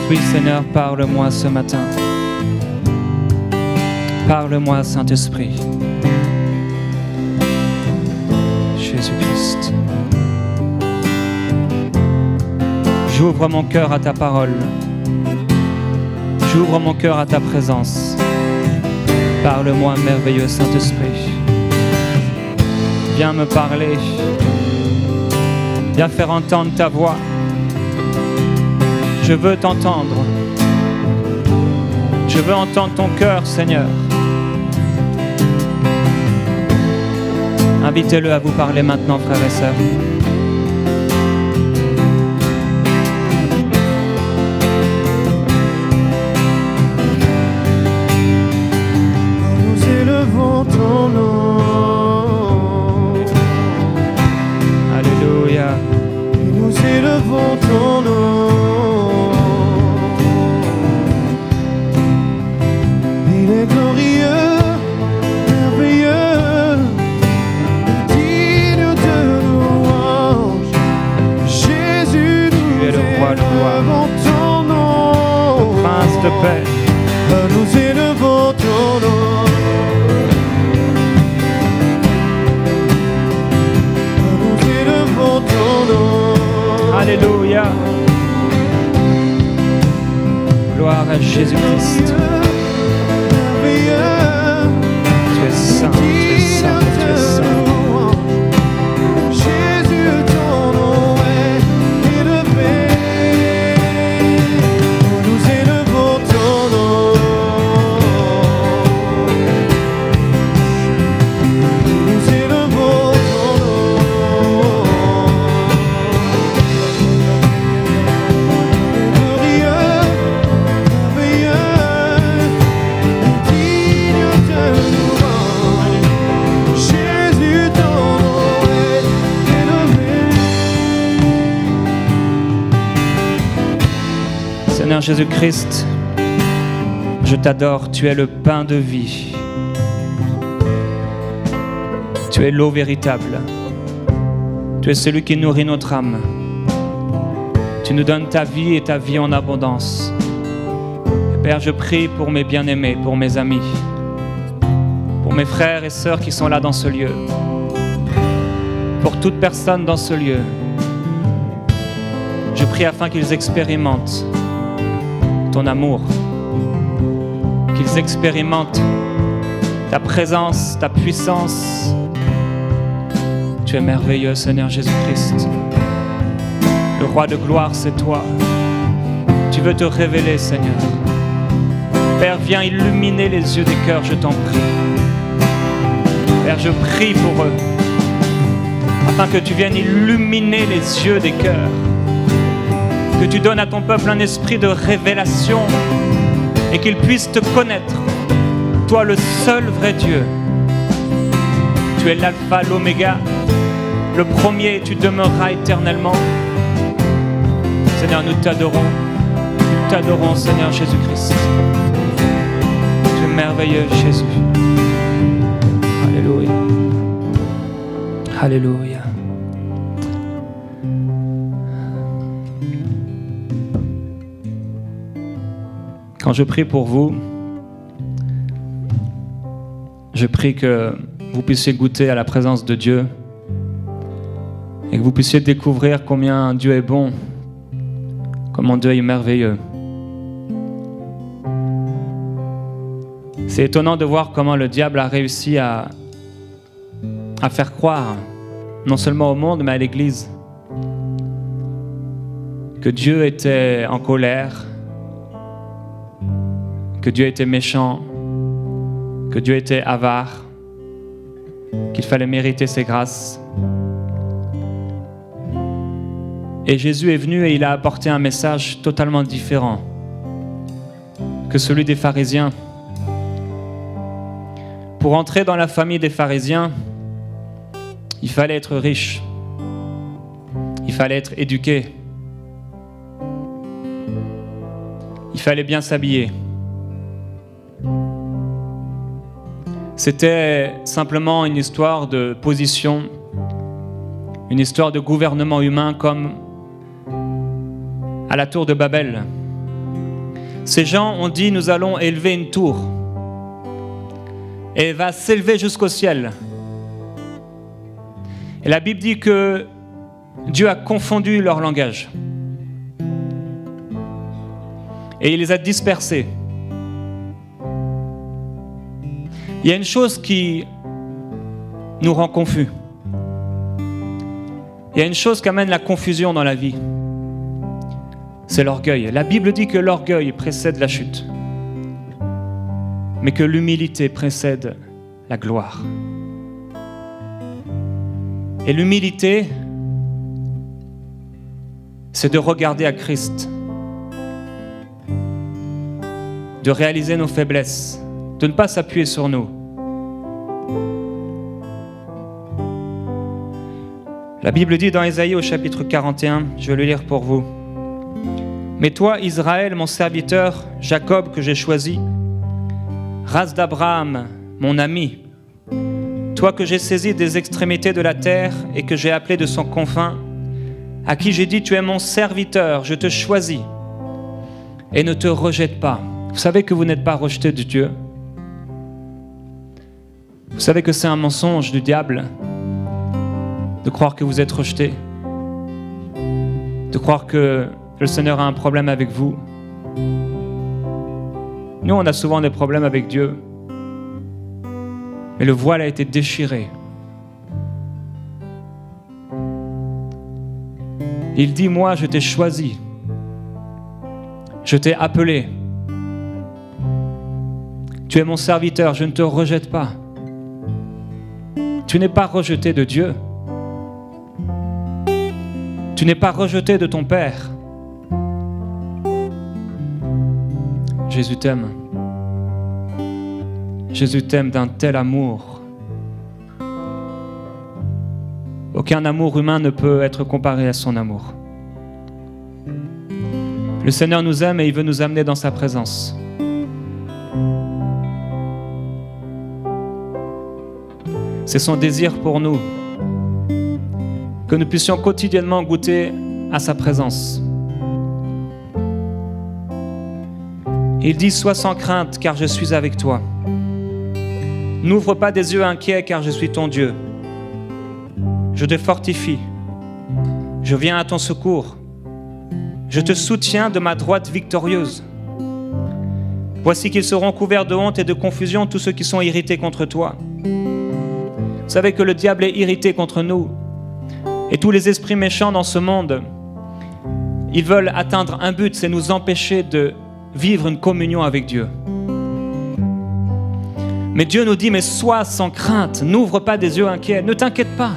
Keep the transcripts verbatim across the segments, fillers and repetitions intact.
Oui, Seigneur, parle-moi ce matin. Parle-moi, Saint-Esprit. Jésus-Christ. J'ouvre mon cœur à ta parole. J'ouvre mon cœur à ta présence. Parle-moi, merveilleux Saint-Esprit. Viens me parler. Viens faire entendre ta voix. Je veux t'entendre. Je veux entendre ton cœur, Seigneur. Invitez-le à vous parler maintenant, frères et sœurs. Nous élevons ton nom. Alléluia. Et nous élevons ton nom. Il est glorieux, merveilleux, digne de louange. Jésus, nous Tu es le roi de gloire, élevons ton nom. le prince de paix. Nous élevons ton nom. Nous élevons ton nom. Alléluia. Gloire à Jésus-Christ. Merveilleux, Tu es saint, tu es saint, tu es saint. Jésus, ton nom est élevé. Nous élevons ton nom. Nous élevons ton nom. Glorieux, merveilleux, digne de louange. Jésus, ton nom est élevé. Seigneur Jésus-Christ, je t'adore, tu es le pain de vie. Tu es l'eau véritable. Tu es celui qui nourrit notre âme. Tu nous donnes ta vie et ta vie en abondance. Et Père, je prie pour mes bien-aimés, pour mes amis, pour mes frères et sœurs qui sont là dans ce lieu, pour toute personne dans ce lieu. Je prie afin qu'ils expérimentent ton amour, qu'ils expérimentent ta présence, ta puissance. Tu es merveilleux, Seigneur Jésus-Christ. Le roi de gloire, c'est toi. Tu veux te révéler, Seigneur. Père, viens illuminer les yeux des cœurs, je t'en prie. Père, je prie pour eux, afin que tu viennes illuminer les yeux des cœurs, que tu donnes à ton peuple un esprit de révélation et qu'il puisse te connaître, toi le seul vrai Dieu. Tu es l'alpha, l'oméga, le premier et tu demeureras éternellement. Seigneur, nous t'adorons, nous t'adorons, Seigneur Jésus-Christ. Tu es merveilleux, Jésus. Alléluia. Alléluia. Quand je prie pour vous, je prie que vous puissiez goûter à la présence de Dieu et que vous puissiez découvrir combien Dieu est bon, combien Dieu est merveilleux. C'est étonnant de voir comment le diable a réussi à, à faire croire, non seulement au monde, mais à l'Église, que Dieu était en colère, que Dieu était méchant, que Dieu était avare, qu'il fallait mériter ses grâces. Et Jésus est venu et il a apporté un message totalement différent que celui des pharisiens. Pour entrer dans la famille des pharisiens, il fallait être riche, il fallait être éduqué, il fallait bien s'habiller. C'était simplement une histoire de position, une histoire de gouvernement humain comme à la tour de Babel. Ces gens ont dit, nous allons élever une tour et elle va s'élever jusqu'au ciel. Et la Bible dit que Dieu a confondu leur langage et il les a dispersés. Il y a une chose qui nous rend confus. Il y a une chose qui amène la confusion dans la vie. C'est l'orgueil. La Bible dit que l'orgueil précède la chute, mais que l'humilité précède la gloire. Et l'humilité, c'est de regarder à Christ, de réaliser nos faiblesses, de ne pas s'appuyer sur nous. La Bible dit dans Ésaïe au chapitre quarante et un, je vais le lire pour vous. Mais toi, Israël, mon serviteur, Jacob que j'ai choisi, race d'Abraham, mon ami, toi que j'ai saisi des extrémités de la terre et que j'ai appelé de son confin, à qui j'ai dit, tu es mon serviteur, je te choisis et ne te rejette pas. Vous savez que vous n'êtes pas rejeté de Dieu. Vous savez que c'est un mensonge du diable de croire que vous êtes rejeté, de croire que le Seigneur a un problème avec vous. Nous, on a souvent des problèmes avec Dieu, mais le voile a été déchiré. Il dit, moi, je t'ai choisi, je t'ai appelé. Tu es mon serviteur, je ne te rejette pas. Tu n'es pas rejeté de Dieu. Tu n'es pas rejeté de ton Père. Jésus t'aime. Jésus t'aime d'un tel amour. Aucun amour humain ne peut être comparé à son amour. Le Seigneur nous aime et il veut nous amener dans sa présence. C'est son désir pour nous, que nous puissions quotidiennement goûter à sa présence. Il dit, sois sans crainte, car je suis avec toi. N'ouvre pas des yeux inquiets, car je suis ton Dieu. Je te fortifie. Je viens à ton secours. Je te soutiens de ma droite victorieuse. Voici qu'ils seront couverts de honte et de confusion, tous ceux qui sont irrités contre toi. Vous savez que le diable est irrité contre nous. Et tous les esprits méchants dans ce monde, ils veulent atteindre un but, c'est nous empêcher de vivre une communion avec Dieu. Mais Dieu nous dit, mais sois sans crainte, n'ouvre pas des yeux inquiets, ne t'inquiète pas.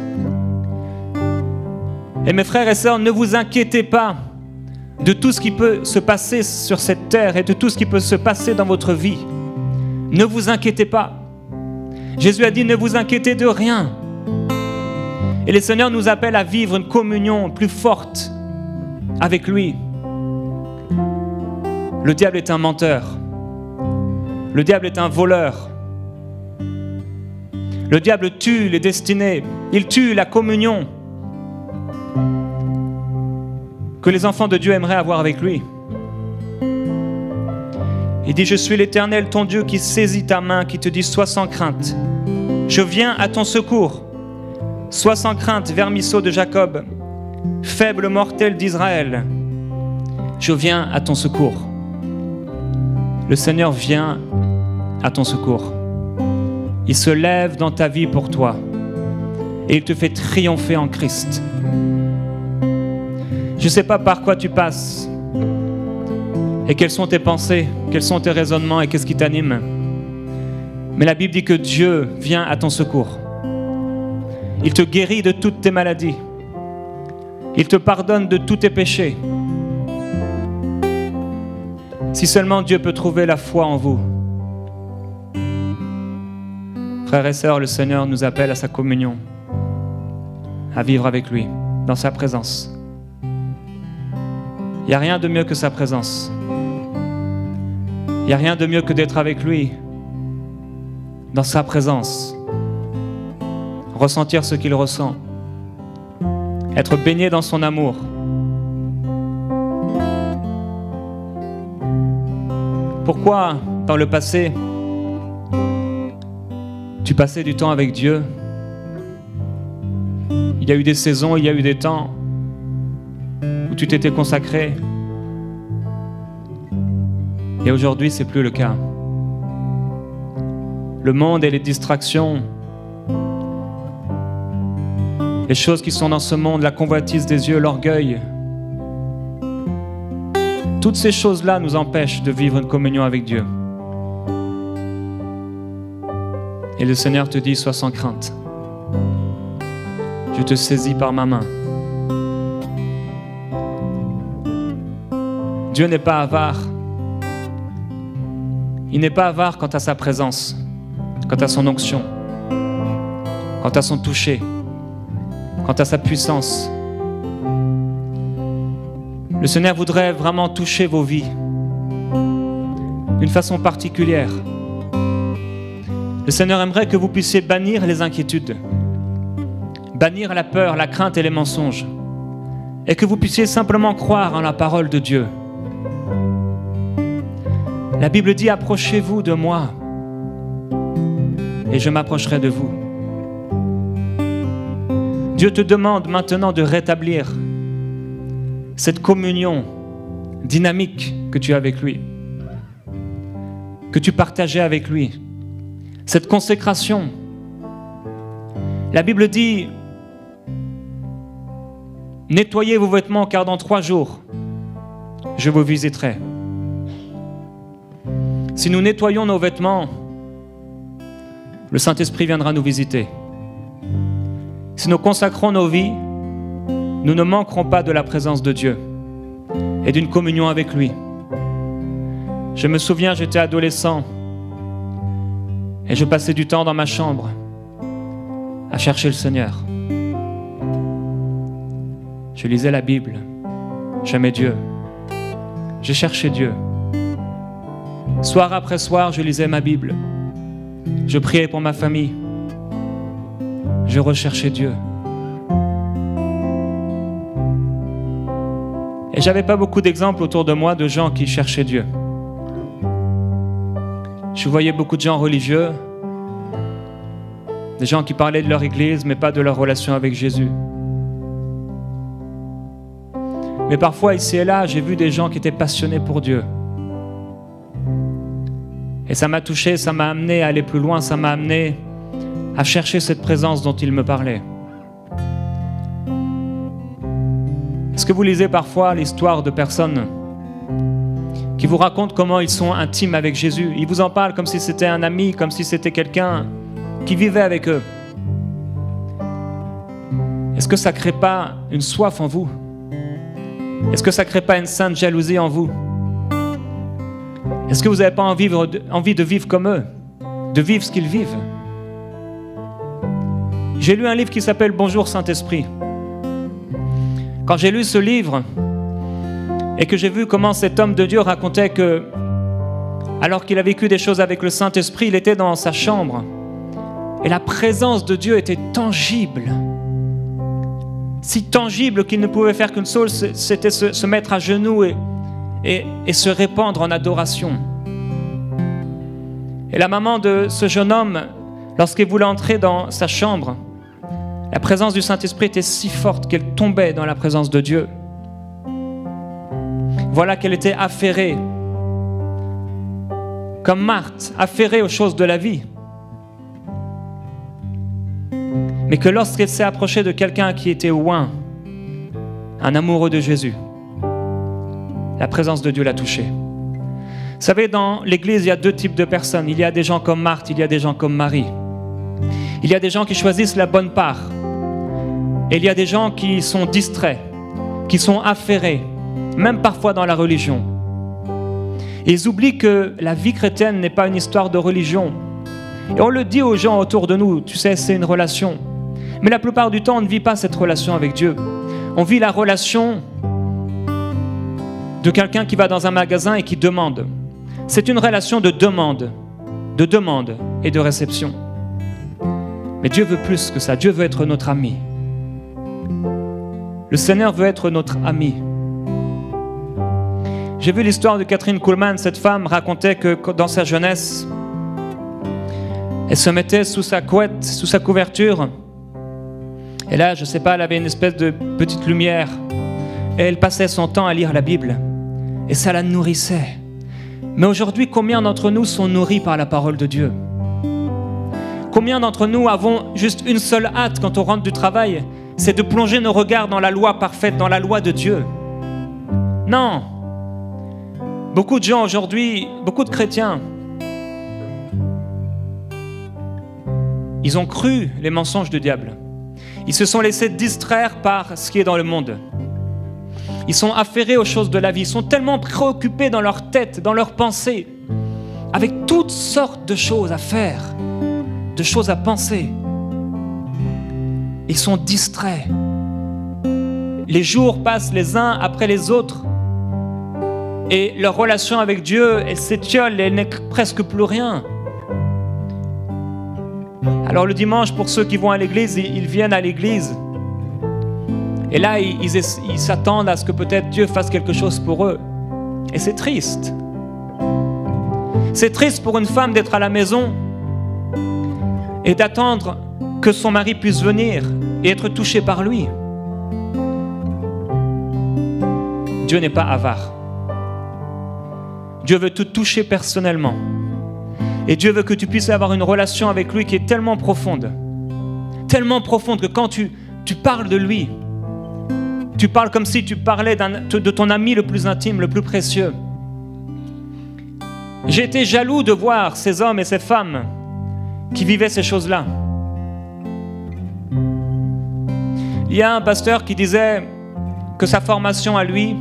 Et mes frères et sœurs, ne vous inquiétez pas de tout ce qui peut se passer sur cette terre et de tout ce qui peut se passer dans votre vie. Ne vous inquiétez pas. Jésus a dit, ne vous inquiétez de rien. Et le Seigneur nous appelle à vivre une communion plus forte avec lui. Le diable est un menteur. Le diable est un voleur. Le diable tue les destinées. Il tue la communion que les enfants de Dieu aimeraient avoir avec lui. Il dit, je suis l'Éternel, ton Dieu, qui saisit ta main, qui te dit, sois sans crainte. Je viens à ton secours. Sois sans crainte, vermisseau de Jacob, faible mortel d'Israël. Je viens à ton secours. Le Seigneur vient à ton secours. Il se lève dans ta vie pour toi et il te fait triompher en Christ. Je ne sais pas par quoi tu passes et quelles sont tes pensées, quels sont tes raisonnements et qu'est-ce qui t'anime. Mais la Bible dit que Dieu vient à ton secours. Il te guérit de toutes tes maladies. Il te pardonne de tous tes péchés. Si seulement Dieu peut trouver la foi en vous. Frères et sœurs, le Seigneur nous appelle à sa communion, à vivre avec lui, dans sa présence. Il n'y a rien de mieux que sa présence. Il n'y a rien de mieux que d'être avec lui, dans sa présence. Ressentir ce qu'il ressent. Être baigné dans son amour. Pourquoi, dans le passé, tu passais du temps avec Dieu? Il y a eu des saisons, il y a eu des temps où tu t'étais consacré. Et aujourd'hui, c'est plus le cas. Le monde et les distractions, les choses qui sont dans ce monde, la convoitise des yeux, l'orgueil, toutes ces choses-là nous empêchent de vivre une communion avec Dieu. Et le Seigneur te dit, sois sans crainte. Je te saisis par ma main. Dieu n'est pas avare. Il n'est pas avare quant à sa présence, quant à son onction, quant à son toucher, quant à sa puissance. Le Seigneur voudrait vraiment toucher vos vies d'une façon particulière. Le Seigneur aimerait que vous puissiez bannir les inquiétudes, bannir la peur, la crainte et les mensonges, et que vous puissiez simplement croire en la parole de Dieu. La Bible dit, approchez-vous de moi, et je m'approcherai de vous. Dieu te demande maintenant de rétablir cette communion dynamique que tu as avec lui, que tu partageais avec lui, cette consécration. La Bible dit, nettoyez vos vêtements car dans trois jours, je vous visiterai. Si nous nettoyons nos vêtements, le Saint-Esprit viendra nous visiter. Si nous consacrons nos vies, nous ne manquerons pas de la présence de Dieu et d'une communion avec lui. Je me souviens, j'étais adolescent et je passais du temps dans ma chambre à chercher le Seigneur. Je lisais la Bible, j'aimais Dieu, j'ai cherché Dieu. Soir après soir, je lisais ma Bible, je priais pour ma famille, je recherchais Dieu. Et j'avais pas beaucoup d'exemples autour de moi de gens qui cherchaient Dieu. Je voyais beaucoup de gens religieux, des gens qui parlaient de leur église, mais pas de leur relation avec Jésus. Mais parfois, ici et là, j'ai vu des gens qui étaient passionnés pour Dieu. Et ça m'a touché, ça m'a amené à aller plus loin, ça m'a amené à chercher cette présence dont il me parlait. Est-ce que vous lisez parfois l'histoire de personnes qui vous racontent comment ils sont intimes avec Jésus? Ils vous en parlent comme si c'était un ami, comme si c'était quelqu'un qui vivait avec eux. Est-ce que ça ne crée pas une soif en vous? Est-ce que ça ne crée pas une sainte jalousie en vous? Est-ce que vous n'avez pas envie de, envie de vivre comme eux, de vivre ce qu'ils vivent? J'ai lu un livre qui s'appelle « Bonjour Saint-Esprit ». Quand j'ai lu ce livre et que j'ai vu comment cet homme de Dieu racontait que, alors qu'il a vécu des choses avec le Saint-Esprit, il était dans sa chambre et la présence de Dieu était tangible. Si tangible qu'il ne pouvait faire qu'une chose, c'était se, se mettre à genoux et, et, et se répandre en adoration. Et la maman de ce jeune homme, lorsqu'il voulait entrer dans sa chambre, la présence du Saint-Esprit était si forte qu'elle tombait dans la présence de Dieu. Voilà qu'elle était affairée, comme Marthe, affairée aux choses de la vie. Mais que lorsqu'elle s'est approchée de quelqu'un qui était loin, un amoureux de Jésus, la présence de Dieu l'a touchée. Vous savez, dans l'Église, il y a deux types de personnes. Il y a des gens comme Marthe, il y a des gens comme Marie. Il y a des gens qui choisissent la bonne part. Et il y a des gens qui sont distraits, qui sont affairés, même parfois dans la religion. Et ils oublient que la vie chrétienne n'est pas une histoire de religion. Et on le dit aux gens autour de nous, tu sais, c'est une relation. Mais la plupart du temps, on ne vit pas cette relation avec Dieu. On vit la relation de quelqu'un qui va dans un magasin et qui demande. C'est une relation de demande, de demande et de réception. Mais Dieu veut plus que ça. Dieu veut être notre ami. Le Seigneur veut être notre ami. J'ai vu l'histoire de Catherine Kuhlman. Cette femme racontait que dans sa jeunesse, elle se mettait sous sa couette, sous sa couverture. Et là, je ne sais pas, elle avait une espèce de petite lumière. Et elle passait son temps à lire la Bible. Et ça la nourrissait. Mais aujourd'hui, combien d'entre nous sont nourris par la parole de Dieu? Combien d'entre nous avons juste une seule hâte quand on rentre du travail? C'est de plonger nos regards dans la loi parfaite, dans la loi de Dieu. Non. Beaucoup de gens aujourd'hui, beaucoup de chrétiens, ils ont cru les mensonges du diable. Ils se sont laissés distraire par ce qui est dans le monde. Ils sont affairés aux choses de la vie. Ils sont tellement préoccupés dans leur tête, dans leurs pensées, avec toutes sortes de choses à faire, de choses à penser. Ils sont distraits. Les jours passent les uns après les autres. Et leur relation avec Dieu, elle s'étiole et elle n'est presque plus rien. Alors le dimanche, pour ceux qui vont à l'église, ils viennent à l'église. Et là, ils, ils, ils s'attendent à ce que peut-être Dieu fasse quelque chose pour eux. Et c'est triste. C'est triste pour une femme d'être à la maison et d'attendre que son mari puisse venir et être touché par lui. Dieu n'est pas avare. Dieu veut te toucher personnellement. Et Dieu veut que tu puisses avoir une relation avec lui qui est tellement profonde. Tellement profonde que quand tu, tu parles de lui, tu parles comme si tu parlais d'un, de ton ami le plus intime, le plus précieux. J'ai été jaloux de voir ces hommes et ces femmes qui vivaient ces choses-là. Il y a un pasteur qui disait que sa formation à lui,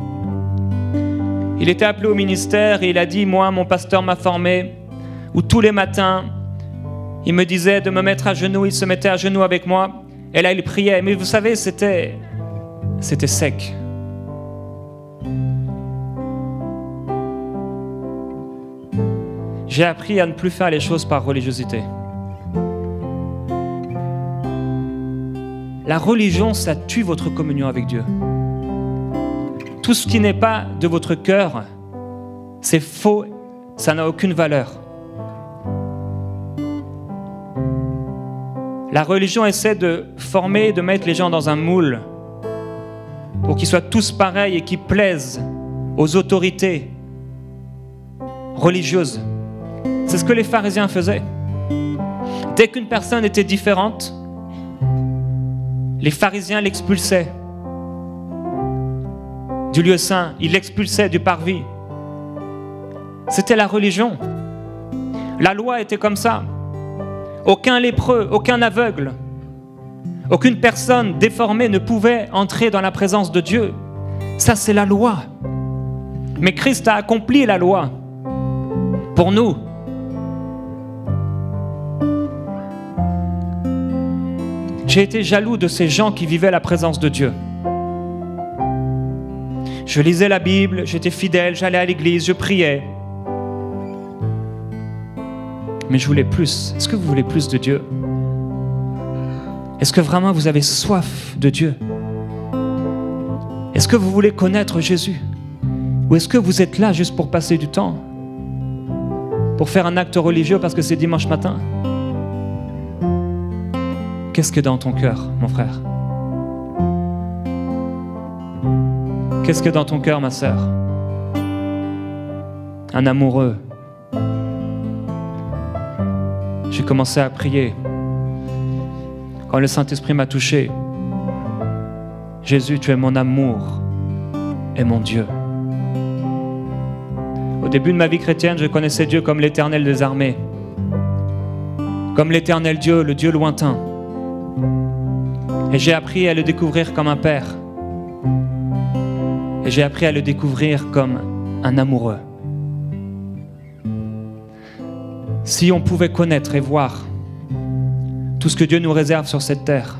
il était appelé au ministère et il a dit, moi, mon pasteur m'a formé, où tous les matins, il me disait de me mettre à genoux, il se mettait à genoux avec moi, et là, il priait. Mais vous savez, c'était, c'était sec. J'ai appris à ne plus faire les choses par religiosité. La religion, ça tue votre communion avec Dieu. Tout ce qui n'est pas de votre cœur, c'est faux, ça n'a aucune valeur. La religion essaie de former, de mettre les gens dans un moule pour qu'ils soient tous pareils et qu'ils plaisent aux autorités religieuses. C'est ce que les pharisiens faisaient. Dès qu'une personne était différente, les pharisiens l'expulsaient du lieu saint, ils l'expulsaient du parvis. C'était la religion. La loi était comme ça. Aucun lépreux, aucun aveugle, aucune personne déformée ne pouvait entrer dans la présence de Dieu. Ça, c'est la loi. Mais Christ a accompli la loi pour nous. J'ai été jaloux de ces gens qui vivaient la présence de Dieu. Je lisais la Bible, j'étais fidèle, j'allais à l'église, je priais. Mais je voulais plus. Est-ce que vous voulez plus de Dieu? Est-ce que vraiment vous avez soif de Dieu? Est-ce que vous voulez connaître Jésus? Ou est-ce que vous êtes là juste pour passer du temps? Pour faire un acte religieux parce que c'est dimanche matin? Qu'est-ce que dans ton cœur, mon frère? Qu'est-ce que dans ton cœur, ma sœur? Un amoureux. J'ai commencé à prier. Quand le Saint-Esprit m'a touché, Jésus, tu es mon amour et mon Dieu. Au début de ma vie chrétienne, je connaissais Dieu comme l'Éternel des armées, comme l'Éternel Dieu, le Dieu lointain. Et j'ai appris à le découvrir comme un père. Et j'ai appris à le découvrir comme un amoureux. Si on pouvait connaître et voir tout ce que Dieu nous réserve sur cette terre,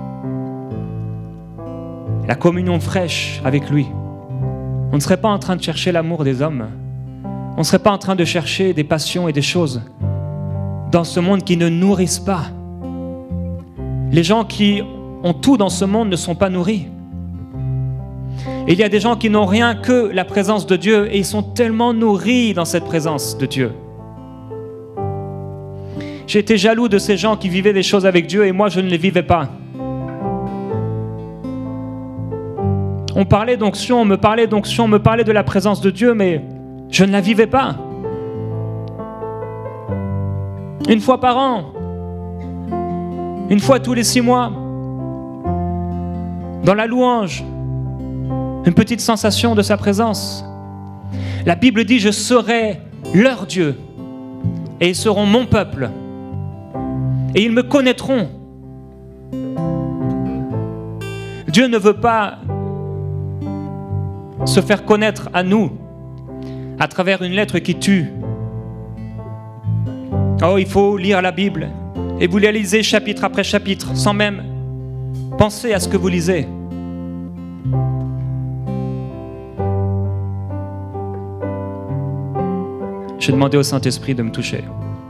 la communion fraîche avec lui, on ne serait pas en train de chercher l'amour des hommes. On ne serait pas en train de chercher des passions et des choses dans ce monde qui ne nourrissent pas. Les gens qui ont tout dans ce monde ne sont pas nourris. Et il y a des gens qui n'ont rien que la présence de Dieu et ils sont tellement nourris dans cette présence de Dieu. J'ai été jaloux de ces gens qui vivaient des choses avec Dieu et moi je ne les vivais pas. On parlait d'onction, on me parlait d'onction, on me parlait de la présence de Dieu, mais je ne la vivais pas. Une fois par an, une fois tous les six mois, dans la louange, une petite sensation de sa présence. La Bible dit « Je serai leur Dieu et ils seront mon peuple et ils me connaîtront ». Dieu ne veut pas se faire connaître à nous à travers une lettre qui tue. Oh, il faut lire la Bible et vous la lisez chapitre après chapitre sans même penser à ce que vous lisez. J'ai demandé au Saint-Esprit de me toucher.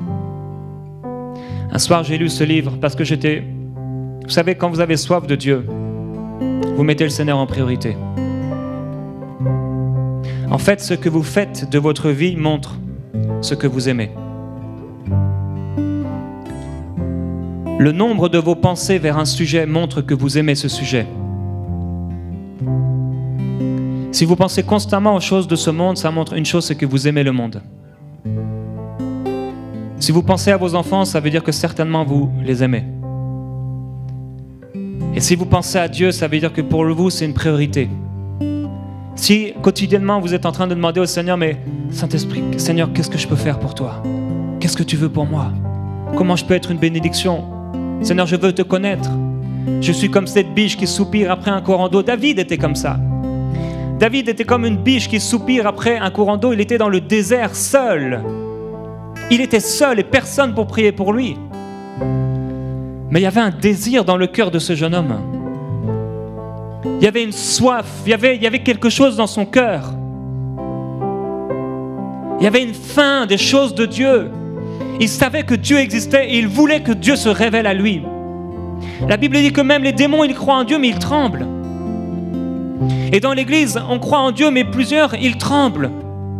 Un soir, j'ai lu ce livre parce que j'étais... Vous savez, quand vous avez soif de Dieu, vous mettez le Seigneur en priorité. En fait, ce que vous faites de votre vie montre ce que vous aimez. Le nombre de vos pensées vers un sujet montre que vous aimez ce sujet. Si vous pensez constamment aux choses de ce monde, ça montre une chose, c'est que vous aimez le monde. Si vous pensez à vos enfants, ça veut dire que certainement vous les aimez. Et si vous pensez à Dieu, ça veut dire que pour vous, c'est une priorité. Si quotidiennement vous êtes en train de demander au Seigneur, mais Saint-Esprit, Seigneur, qu'est-ce que je peux faire pour toi? Qu'est-ce que tu veux pour moi? Comment je peux être une bénédiction? Seigneur, je veux te connaître. Je suis comme cette biche qui soupire après un courant d'eau. David était comme ça. David était comme une biche qui soupire après un courant d'eau. Il était dans le désert seul. Il était seul et personne pour prier pour lui. Mais il y avait un désir dans le cœur de ce jeune homme. Il y avait une soif, il y avait, il y avait quelque chose dans son cœur. Il y avait une faim des choses de Dieu. Il savait que Dieu existait et il voulait que Dieu se révèle à lui. La Bible dit que même les démons, ils croient en Dieu, mais ils tremblent. Et dans l'église, on croit en Dieu, mais plusieurs, ils tremblent.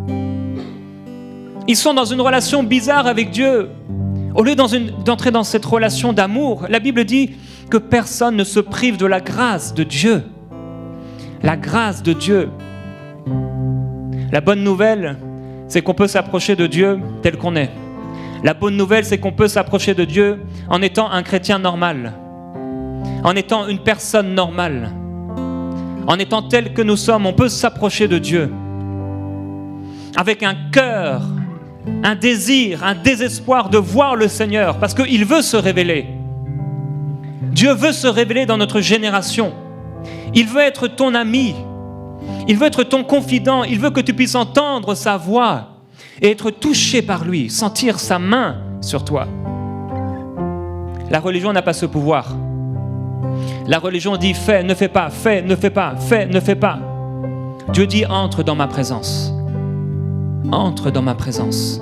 Ils sont dans une relation bizarre avec Dieu. Au lieu d'entrer dans cette relation d'amour, la Bible dit que personne ne se prive de la grâce de Dieu. La grâce de Dieu. La bonne nouvelle, c'est qu'on peut s'approcher de Dieu tel qu'on est. La bonne nouvelle, c'est qu'on peut s'approcher de Dieu en étant un chrétien normal, en étant une personne normale, en étant tel que nous sommes. On peut s'approcher de Dieu avec un cœur, un désir, un désespoir de voir le Seigneur, parce qu'il veut se révéler. Dieu veut se révéler dans notre génération. Il veut être ton ami. Il veut être ton confident. Il veut que tu puisses entendre sa voix et être touché par lui, sentir sa main sur toi. La religion n'a pas ce pouvoir. La religion dit fais, ne fais pas, fais, ne fais pas, fais, ne fais pas. Dieu dit entre dans ma présence. Entre dans ma présence.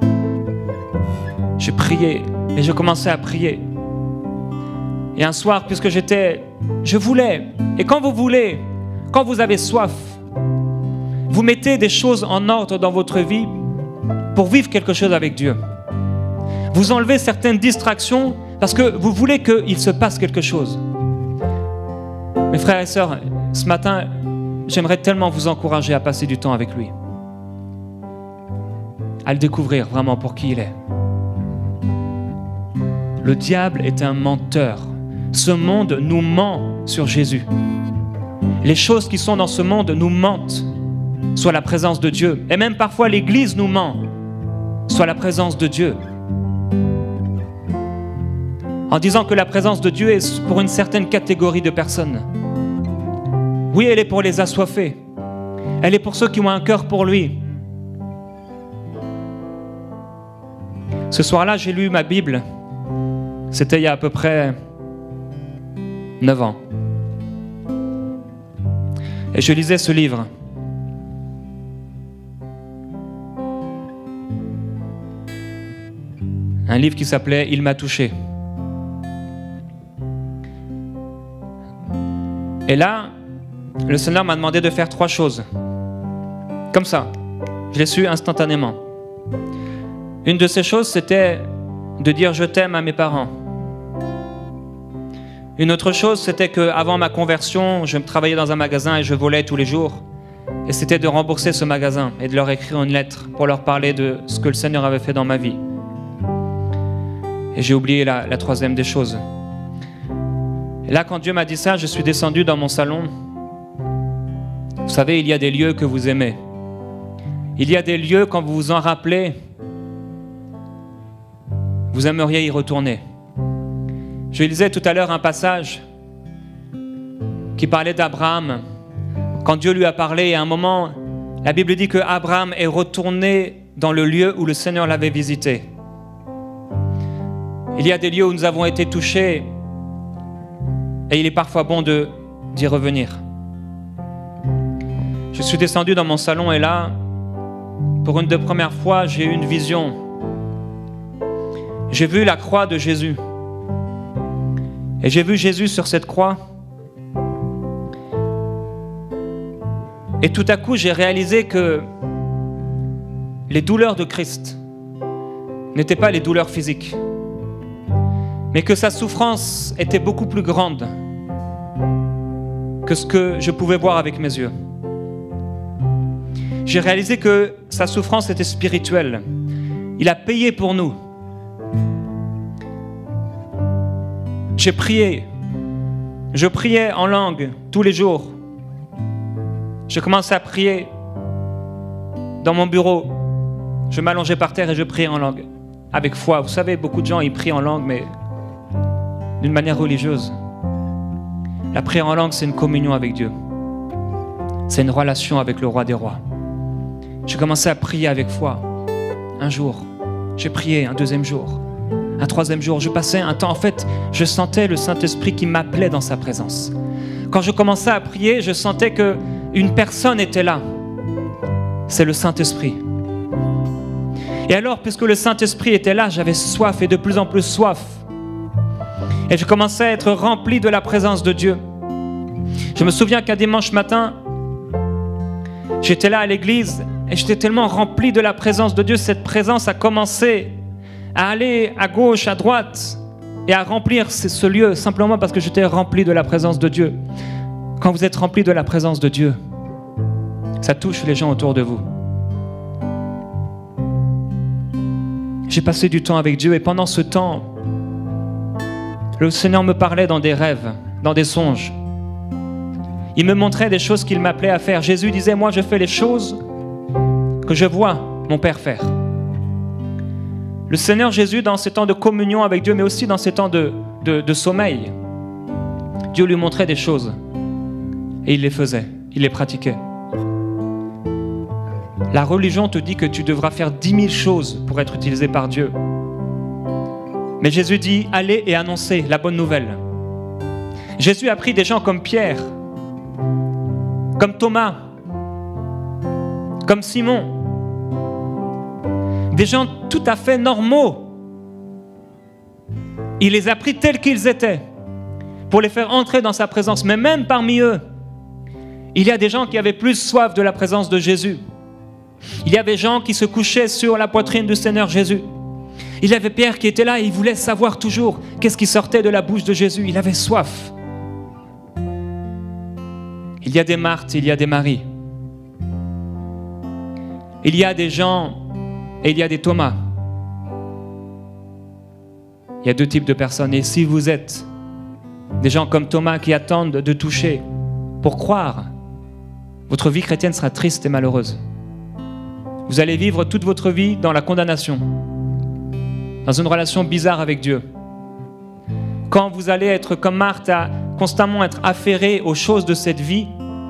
Je priais et je commençais à prier. Et un soir, puisque j'étais, je voulais, et quand vous voulez, quand vous avez soif, vous mettez des choses en ordre dans votre vie pour vivre quelque chose avec Dieu. Vous enlevez certaines distractions parce que vous voulez qu'il se passe quelque chose. Mes frères et sœurs, ce matin, j'aimerais tellement vous encourager à passer du temps avec lui. À le découvrir vraiment pour qui il est. Le diable est un menteur. Ce monde nous ment sur Jésus. Les choses qui sont dans ce monde nous mentent, soit la présence de Dieu. Et même parfois l'Église nous ment, soit la présence de Dieu. En disant que la présence de Dieu est pour une certaine catégorie de personnes. Oui, elle est pour les assoiffés. Elle est pour ceux qui ont un cœur pour lui. Ce soir-là, j'ai lu ma Bible. C'était il y a à peu près neuf ans. Et je lisais ce livre. Un livre qui s'appelait « Il m'a touché ». Et là, le Seigneur m'a demandé de faire trois choses. Comme ça, je l'ai su instantanément. Une de ces choses, c'était de dire « je t'aime » à mes parents. Une autre chose, c'était qu'avant ma conversion, je travaillais dans un magasin et je volais tous les jours. Et c'était de rembourser ce magasin et de leur écrire une lettre pour leur parler de ce que le Seigneur avait fait dans ma vie. Et j'ai oublié la, la troisième des choses. Et là, quand Dieu m'a dit ça, je suis descendu dans mon salon. Vous savez, il y a des lieux que vous aimez. Il y a des lieux, quand vous vous en rappelez, vous aimeriez y retourner. Je lisais tout à l'heure un passage qui parlait d'Abraham. Quand Dieu lui a parlé, à un moment, la Bible dit qu'Abraham est retourné dans le lieu où le Seigneur l'avait visité. Il y a des lieux où nous avons été touchés et il est parfois bon de, d'y revenir. Je suis descendu dans mon salon et là, pour une des premières fois, j'ai eu une vision. J'ai vu la croix de Jésus. Et j'ai vu Jésus sur cette croix. Et tout à coup, j'ai réalisé que les douleurs de Christ n'étaient pas les douleurs physiques, mais que sa souffrance était beaucoup plus grande que ce que je pouvais voir avec mes yeux. J'ai réalisé que sa souffrance était spirituelle. Il a payé pour nous. J'ai prié. Je priais en langue tous les jours. Je commençais à prier dans mon bureau. Je m'allongeais par terre et je priais en langue. Avec foi. Vous savez, beaucoup de gens, ils prient en langue, mais d'une manière religieuse. La prière en langue, c'est une communion avec Dieu. C'est une relation avec le roi des rois. J'ai commencé à prier avec foi. Un jour, j'ai prié un deuxième jour. Un troisième jour, je passais un temps. En fait, je sentais le Saint-Esprit qui m'appelait dans sa présence. Quand je commençais à prier, je sentais qu'une personne était là. C'est le Saint-Esprit. Et alors, puisque le Saint-Esprit était là, j'avais soif et de plus en plus soif. Et je commençais à être rempli de la présence de Dieu. Je me souviens qu'un dimanche matin, j'étais là à l'église et j'étais tellement rempli de la présence de Dieu. Cette présence a commencé à aller à gauche, à droite et à remplir ce lieu simplement parce que j'étais rempli de la présence de Dieu. Quand vous êtes rempli de la présence de Dieu, ça touche les gens autour de vous. J'ai passé du temps avec Dieu et pendant ce temps, le Seigneur me parlait dans des rêves, dans des songes. Il me montrait des choses qu'il m'appelait à faire. Jésus disait, moi je fais les choses que je vois mon Père faire. Le Seigneur Jésus, dans ces temps de communion avec Dieu, mais aussi dans ces temps de, de, de sommeil, Dieu lui montrait des choses et il les faisait, il les pratiquait. La religion te dit que tu devras faire dix mille choses pour être utilisé par Dieu. Mais Jésus dit, allez et annoncez la bonne nouvelle. Jésus a pris des gens comme Pierre, comme Thomas, comme Simon, des gens tout à fait normaux. Il les a pris tels qu'ils étaient pour les faire entrer dans sa présence. Mais même parmi eux, il y a des gens qui avaient plus soif de la présence de Jésus. Il y avait des gens qui se couchaient sur la poitrine du Seigneur Jésus. Il y avait Pierre qui était là et il voulait savoir toujours qu'est-ce qui sortait de la bouche de Jésus. Il avait soif. Il y a des Marthe, il y a des Marie. Il y a des gens et il y a des Thomas. Il y a deux types de personnes. Et si vous êtes des gens comme Thomas qui attendent de toucher pour croire, votre vie chrétienne sera triste et malheureuse. Vous allez vivre toute votre vie dans la condamnation, dans une relation bizarre avec Dieu. Quand vous allez être comme Marthe, à constamment être affairé aux choses de cette vie,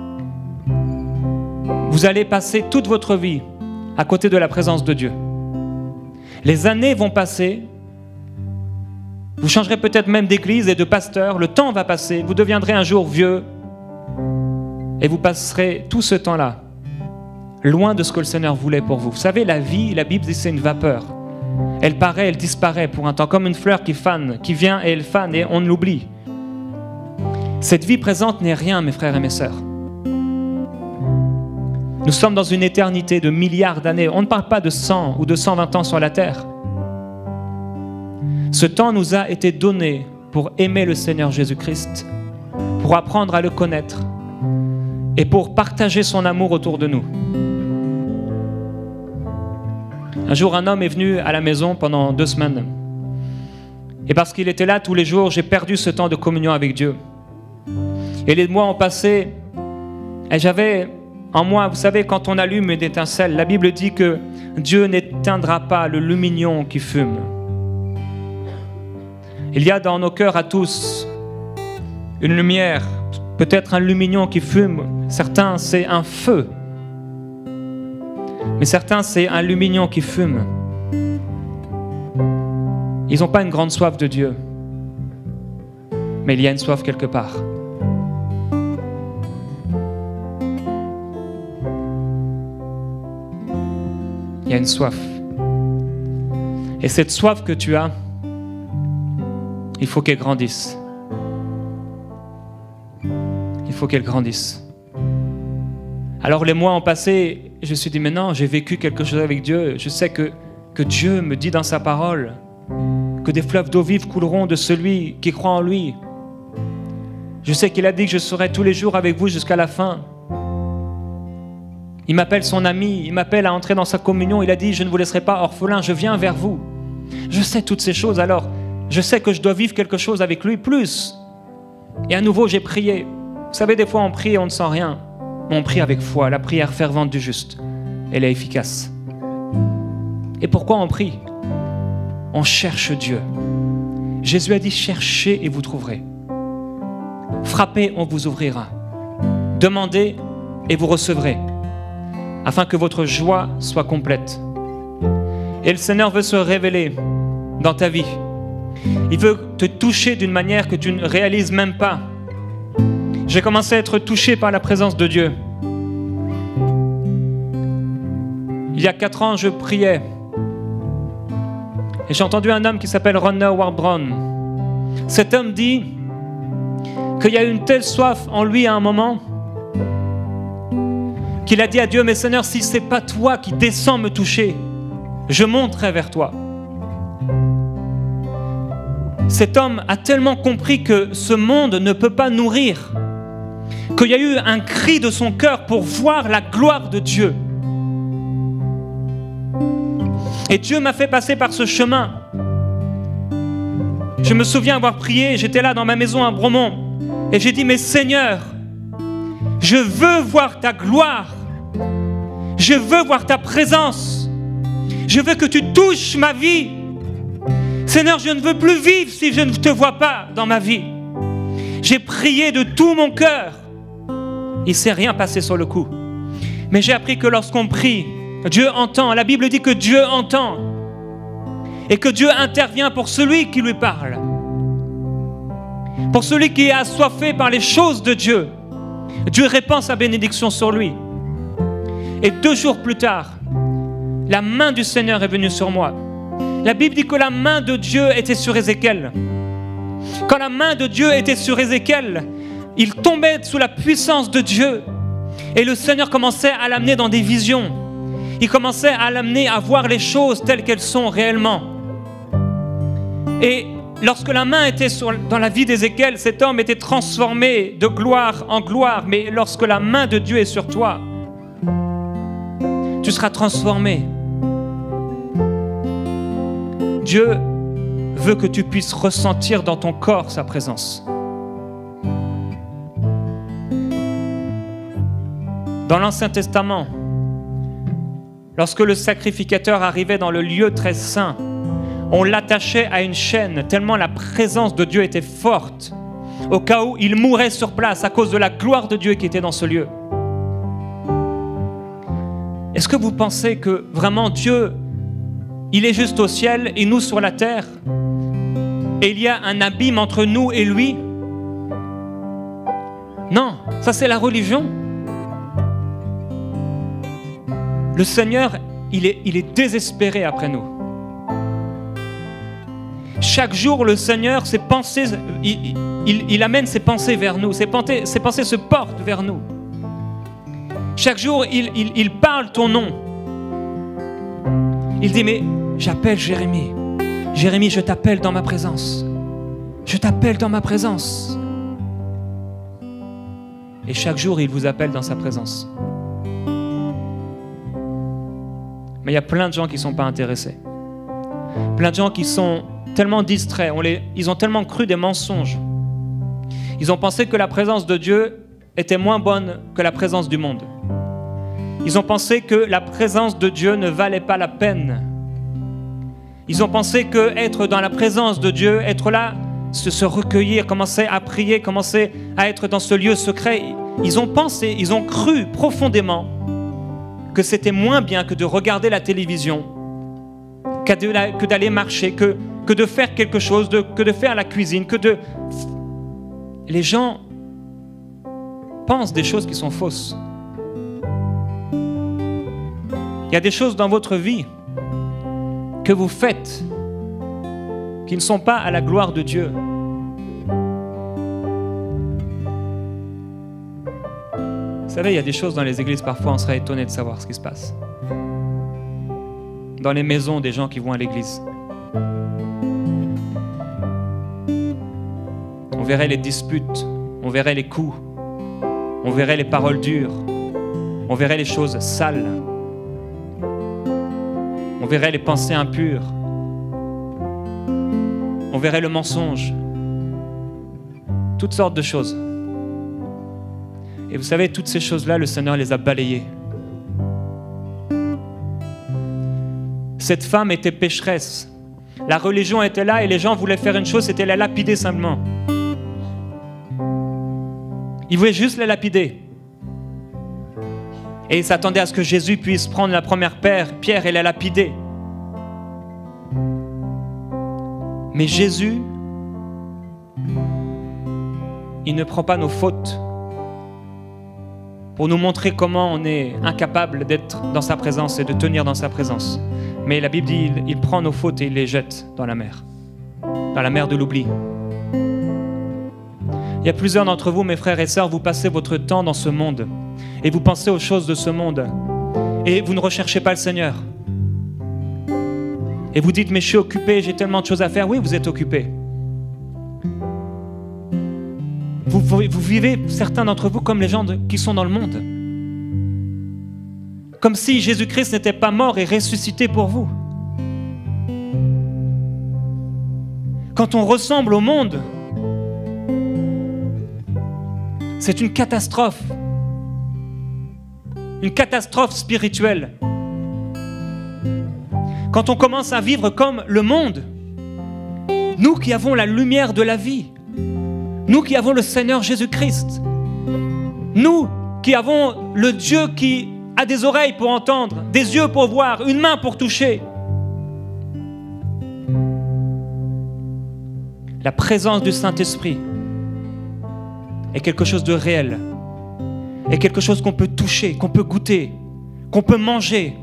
vous allez passer toute votre vie à côté de la présence de Dieu. Les années vont passer, vous changerez peut-être même d'église et de pasteur, le temps va passer, vous deviendrez un jour vieux et vous passerez tout ce temps-là loin de ce que le Seigneur voulait pour vous. Vous savez, la vie, la Bible dit c'est une vapeur. Elle paraît, elle disparaît pour un temps, comme une fleur qui fane, qui vient et elle fane et on l'oublie. Cette vie présente n'est rien, mes frères et mes sœurs. Nous sommes dans une éternité de milliards d'années. On ne parle pas de cent ou de cent vingt ans sur la terre. Ce temps nous a été donné pour aimer le Seigneur Jésus-Christ, pour apprendre à le connaître et pour partager son amour autour de nous. Un jour, un homme est venu à la maison pendant deux semaines. Et parce qu'il était là tous les jours, j'ai perdu ce temps de communion avec Dieu. Et les mois ont passé et j'avais en moi, vous savez, quand on allume une étincelle, la Bible dit que Dieu n'éteindra pas le lumignon qui fume. Il y a dans nos cœurs à tous une lumière, peut-être un lumignon qui fume. Certains, c'est un feu. Mais certains, c'est un lumignon qui fume. Ils n'ont pas une grande soif de Dieu. Mais il y a une soif quelque part. Il y a une soif. Et cette soif que tu as, il faut qu'elle grandisse. Il faut qu'elle grandisse. Alors les mois ont passé, je me suis dit, mais non, j'ai vécu quelque chose avec Dieu. Je sais que, que Dieu me dit dans sa parole que des fleuves d'eau vive couleront de celui qui croit en lui. Je sais qu'il a dit que je serai tous les jours avec vous jusqu'à la fin. Il m'appelle son ami, il m'appelle à entrer dans sa communion. Il a dit, je ne vous laisserai pas orphelin, je viens vers vous. Je sais toutes ces choses, alors je sais que je dois vivre quelque chose avec lui, plus. Et à nouveau, j'ai prié. Vous savez, des fois, on prie et on ne sent rien. On prie avec foi, la prière fervente du juste. Elle est efficace. Et pourquoi on prie? On cherche Dieu. Jésus a dit, cherchez et vous trouverez. Frappez, on vous ouvrira. Demandez et vous recevrez, afin que votre joie soit complète. Et le Seigneur veut se révéler dans ta vie. Il veut te toucher d'une manière que tu ne réalises même pas. J'ai commencé à être touché par la présence de Dieu. Il y a quatre ans, je priais. Et j'ai entendu un homme qui s'appelle Ronner Wardron. Cet homme dit qu'il y a eu une telle soif en lui à un moment qu'il a dit à Dieu, mais Seigneur, si ce n'est pas toi qui descends me toucher, je monterai vers toi. Cet homme a tellement compris que ce monde ne peut pas nourrir, qu'il y a eu un cri de son cœur pour voir la gloire de Dieu. Et Dieu m'a fait passer par ce chemin. Je me souviens avoir prié, j'étais là dans ma maison à Bromont, et j'ai dit, mais Seigneur, je veux voir ta gloire. Je veux voir ta présence. Je veux que tu touches ma vie. Seigneur, je ne veux plus vivre si je ne te vois pas dans ma vie. J'ai prié de tout mon cœur. Il ne s'est rien passé sur le coup. Mais j'ai appris que lorsqu'on prie, Dieu entend. La Bible dit que Dieu entend. Et que Dieu intervient pour celui qui lui parle. Pour celui qui est assoiffé par les choses de Dieu. Dieu répand sa bénédiction sur lui. Et deux jours plus tard, la main du Seigneur est venue sur moi. La Bible dit que la main de Dieu était sur Ézéchiel. Quand la main de Dieu était sur Ézéchiel, il tombait sous la puissance de Dieu. Et le Seigneur commençait à l'amener dans des visions. Il commençait à l'amener à voir les choses telles qu'elles sont réellement. Et lorsque la main était sur, dans la vie d'Ézéchiel, cet homme était transformé de gloire en gloire. Mais lorsque la main de Dieu est sur toi, tu seras transformé. Dieu veut que tu puisses ressentir dans ton corps sa présence. Dans l'Ancien Testament, lorsque le sacrificateur arrivait dans le lieu très saint, on l'attachait à une chaîne tellement la présence de Dieu était forte, au cas où il mourrait sur place à cause de la gloire de Dieu qui était dans ce lieu. Est-ce que vous pensez que vraiment Dieu, il est juste au ciel et nous sur la terre, et il y a un abîme entre nous et lui? Non, ça c'est la religion. Le Seigneur, il est, il est désespéré après nous. Chaque jour, le Seigneur, ses pensées, il, il, il amène ses pensées vers nous. Ses pensées, ses pensées se portent vers nous. Chaque jour, il, il, il parle ton nom. Il dit, mais j'appelle Jérémie. Jérémie, je t'appelle dans ma présence. Je t'appelle dans ma présence. Et chaque jour, il vous appelle dans sa présence. Mais il y a plein de gens qui ne sont pas intéressés. Plein de gens qui sont tellement distraits. On les, ils ont tellement cru des mensonges. Ils ont pensé que la présence de Dieu était moins bonne que la présence du monde. Ils ont pensé que la présence de Dieu ne valait pas la peine. Ils ont pensé que être dans la présence de Dieu, être là, se, se recueillir, commencer à prier, commencer à être dans ce lieu secret, ils ont pensé, ils ont cru profondément que c'était moins bien que de regarder la télévision, que d'aller marcher, que, que de faire quelque chose, de, que de faire la cuisine, que de... Les gens pensent des choses qui sont fausses. Il y a des choses dans votre vie que vous faites qui ne sont pas à la gloire de Dieu. Vous savez, il y a des choses dans les églises, parfois on serait étonné de savoir ce qui se passe. Dans les maisons des gens qui vont à l'église. On verrait les disputes, on verrait les coups, on verrait les paroles dures, on verrait les choses sales, on verrait les pensées impures, on verrait le mensonge, toutes sortes de choses. Et vous savez, toutes ces choses-là, le Seigneur les a balayées. Cette femme était pécheresse. La religion était là et les gens voulaient faire une chose, c'était la lapider simplement. Ils voulaient juste la lapider. Et ils s'attendaient à ce que Jésus puisse prendre la première pierre et la lapider. Mais Jésus, il ne prend pas nos fautes pour nous montrer comment on est incapable d'être dans sa présence et de tenir dans sa présence. Mais la Bible dit, il, il prend nos fautes et il les jette dans la mer, dans la mer de l'oubli. Il y a plusieurs d'entre vous, mes frères et sœurs, vous passez votre temps dans ce monde et vous pensez aux choses de ce monde et vous ne recherchez pas le Seigneur. Et vous dites, mais je suis occupé, j'ai tellement de choses à faire. Oui, vous êtes occupé. Vous, vous, vous vivez, certains d'entre vous, comme les gens de, qui sont dans le monde. Comme si Jésus-Christ n'était pas mort et ressuscité pour vous. Quand on ressemble au monde, c'est une catastrophe. Une catastrophe spirituelle. Quand on commence à vivre comme le monde, nous qui avons la lumière de la vie, nous qui avons le Seigneur Jésus-Christ, nous qui avons le Dieu qui a des oreilles pour entendre, des yeux pour voir, une main pour toucher. La présence du Saint-Esprit est quelque chose de réel, est quelque chose qu'on peut toucher, qu'on peut goûter, qu'on peut manger.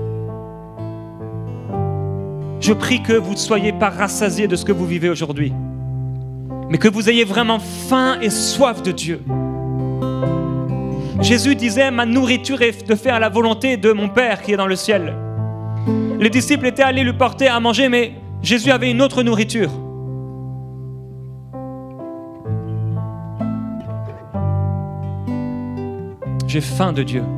Je prie que vous ne soyez pas rassasiés de ce que vous vivez aujourd'hui, mais que vous ayez vraiment faim et soif de Dieu. Jésus disait, ma nourriture est de faire la volonté de mon Père qui est dans le ciel. Les disciples étaient allés lui porter à manger, mais Jésus avait une autre nourriture. J'ai faim de Dieu.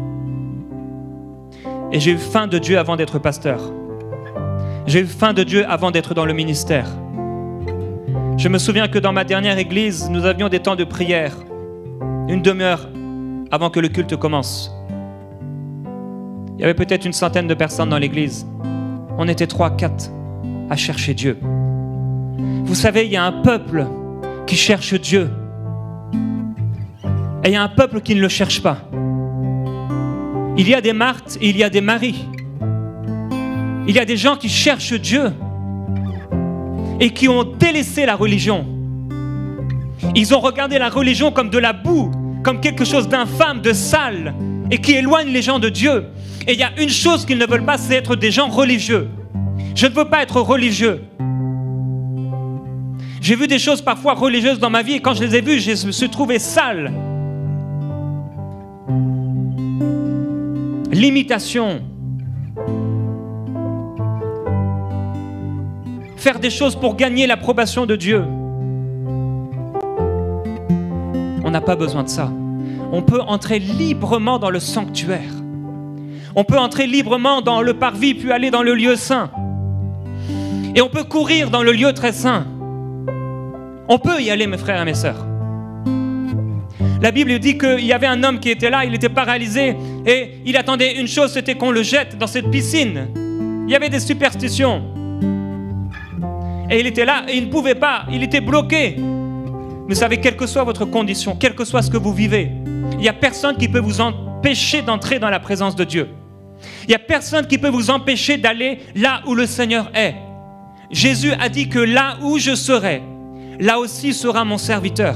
Et j'ai eu faim de Dieu avant d'être pasteur. J'ai eu faim de Dieu avant d'être dans le ministère. Je me souviens que dans ma dernière église, nous avions des temps de prière, une demi-heure avant que le culte commence. Il y avait peut-être une centaine de personnes dans l'église. On était trois, quatre à chercher Dieu. Vous savez, il y a un peuple qui cherche Dieu. Et il y a un peuple qui ne le cherche pas. Il y a des Marthe et il y a des Marie. Il y a des gens qui cherchent Dieu et qui ont délaissé la religion. Ils ont regardé la religion comme de la boue, comme quelque chose d'infâme, de sale, et qui éloigne les gens de Dieu. Et il y a une chose qu'ils ne veulent pas, c'est être des gens religieux. Je ne veux pas être religieux. J'ai vu des choses parfois religieuses dans ma vie, et quand je les ai vues, je me suis trouvé sale. l'imitation. Faire des choses pour gagner l'approbation de Dieu. On n'a pas besoin de ça. On peut entrer librement dans le sanctuaire. On peut entrer librement dans le parvis, puis aller dans le lieu saint. Et on peut courir dans le lieu très saint. On peut y aller, mes frères et mes sœurs. La Bible dit qu'il y avait un homme qui était là, il était paralysé, et il attendait une chose, c'était qu'on le jette dans cette piscine. Il y avait des superstitions. Et il était là, et il ne pouvait pas, il était bloqué. Vous savez, quelle que soit votre condition, quel que soit ce que vous vivez, il n'y a personne qui peut vous empêcher d'entrer dans la présence de Dieu. Il n'y a personne qui peut vous empêcher d'aller là où le Seigneur est. Jésus a dit que là où je serai, là aussi sera mon serviteur.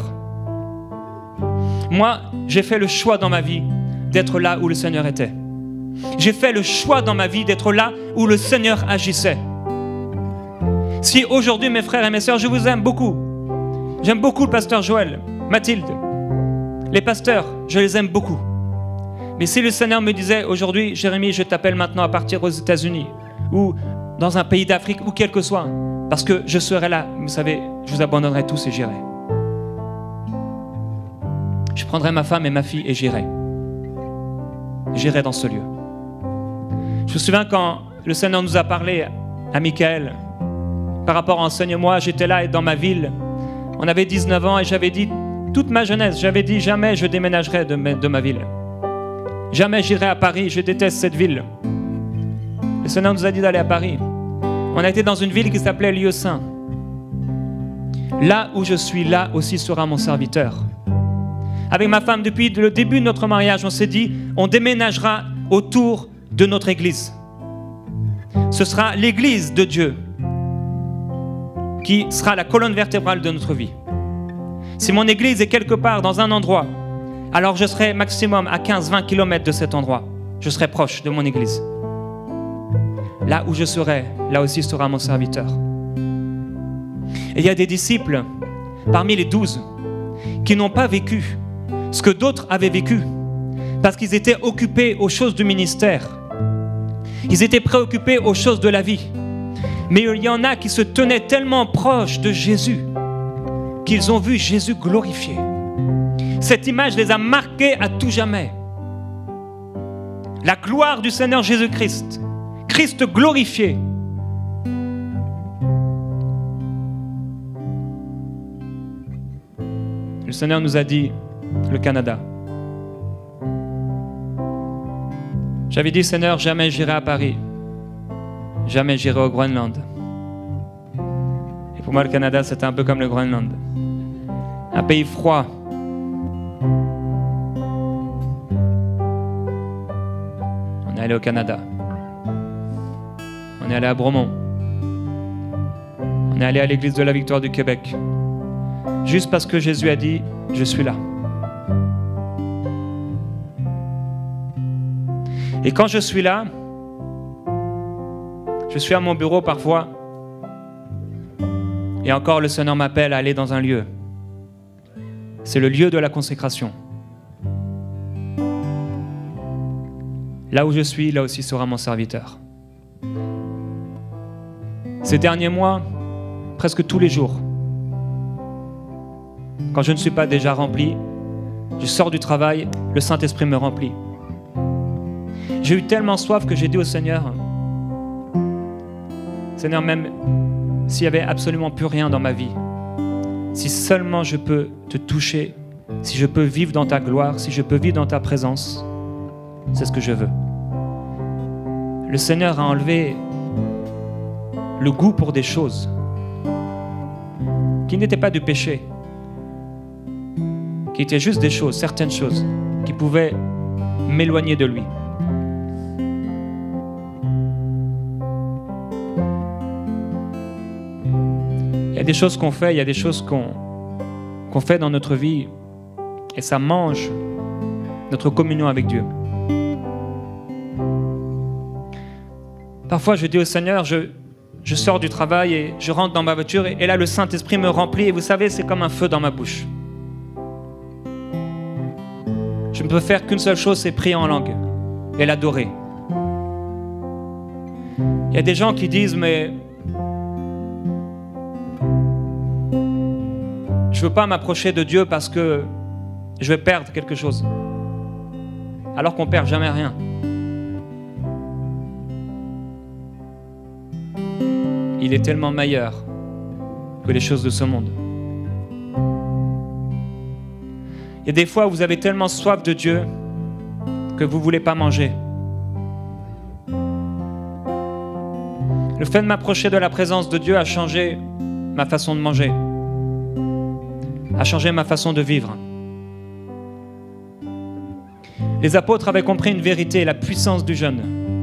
Moi, j'ai fait le choix dans ma vie d'être là où le Seigneur était. J'ai fait le choix dans ma vie d'être là où le Seigneur agissait. Si aujourd'hui, mes frères et mes sœurs, je vous aime beaucoup. J'aime beaucoup le pasteur Joël, Mathilde. Les pasteurs, je les aime beaucoup. Mais si le Seigneur me disait aujourd'hui, Jérémie, je t'appelle maintenant à partir aux États-Unis ou dans un pays d'Afrique ou quel que soit, parce que je serai là, vous savez, je vous abandonnerai tous et j'irai. Je prendrai ma femme et ma fille et j'irai. J'irai dans ce lieu. Je me souviens quand le Seigneur nous a parlé à Michael par rapport à Enseigne-moi, j'étais là et dans ma ville. On avait dix-neuf ans et j'avais dit, toute ma jeunesse, j'avais dit jamais je déménagerai de ma, de ma ville. Jamais j'irai à Paris, je déteste cette ville. Le Seigneur nous a dit d'aller à Paris. On a été dans une ville qui s'appelait Lieu Saint. Là où je suis, là aussi sera mon serviteur. Avec ma femme, depuis le début de notre mariage, on s'est dit, on déménagera autour de notre église. Ce sera l'église de Dieu qui sera la colonne vertébrale de notre vie. Si mon église est quelque part dans un endroit, alors je serai maximum à quinze à vingt kilomètres de cet endroit. Je serai proche de mon église. Là où je serai, là aussi sera mon serviteur. Et il y a des disciples, parmi les douze, qui n'ont pas vécu ce que d'autres avaient vécu, parce qu'ils étaient occupés aux choses du ministère. Ils étaient préoccupés aux choses de la vie. Mais il y en a qui se tenaient tellement proches de Jésus qu'ils ont vu Jésus glorifié. Cette image les a marqués à tout jamais. La gloire du Seigneur Jésus-Christ, Christ glorifié. Le Seigneur nous a dit, le Canada. J'avais dit, Seigneur, jamais j'irai à Paris. Jamais j'irai au Groenland. Et pour moi, le Canada, c'était un peu comme le Groenland. Un pays froid. On est allé au Canada. On est allé à Bromont. On est allé à l'église de la Victoire du Québec. Juste parce que Jésus a dit, je suis là. Et quand je suis là, je suis à mon bureau parfois, et encore le Seigneur m'appelle à aller dans un lieu. C'est le lieu de la consécration. Là où je suis, là aussi sera mon serviteur. Ces derniers mois, presque tous les jours, quand je ne suis pas déjà rempli, je sors du travail, le Saint-Esprit me remplit. J'ai eu tellement soif que j'ai dit au Seigneur, Seigneur, même s'il n'y avait absolument plus rien dans ma vie, si seulement je peux te toucher, si je peux vivre dans ta gloire, si je peux vivre dans ta présence, c'est ce que je veux. Le Seigneur a enlevé le goût pour des choses qui n'étaient pas du péché, qui étaient juste des choses, certaines choses, qui pouvaient m'éloigner de lui. Il y a des choses qu'on fait, il y a des choses qu'on qu'on fait dans notre vie et ça mange notre communion avec Dieu. Parfois, je dis au Seigneur, je, je sors du travail et je rentre dans ma voiture et, et là, le Saint-Esprit me remplit et vous savez, c'est comme un feu dans ma bouche. Je ne peux faire qu'une seule chose, c'est prier en langue. et l'adorer. Il y a des gens qui disent, mais je ne veux pas m'approcher de Dieu parce que je vais perdre quelque chose. Alors qu'on ne perd jamais rien. Il est tellement meilleur que les choses de ce monde. Il y a des fois où vous avez tellement soif de Dieu que vous ne voulez pas manger. Le fait de m'approcher de la présence de Dieu a changé ma façon de manger, a changé ma façon de vivre. Les apôtres avaient compris une vérité, la puissance du jeûne.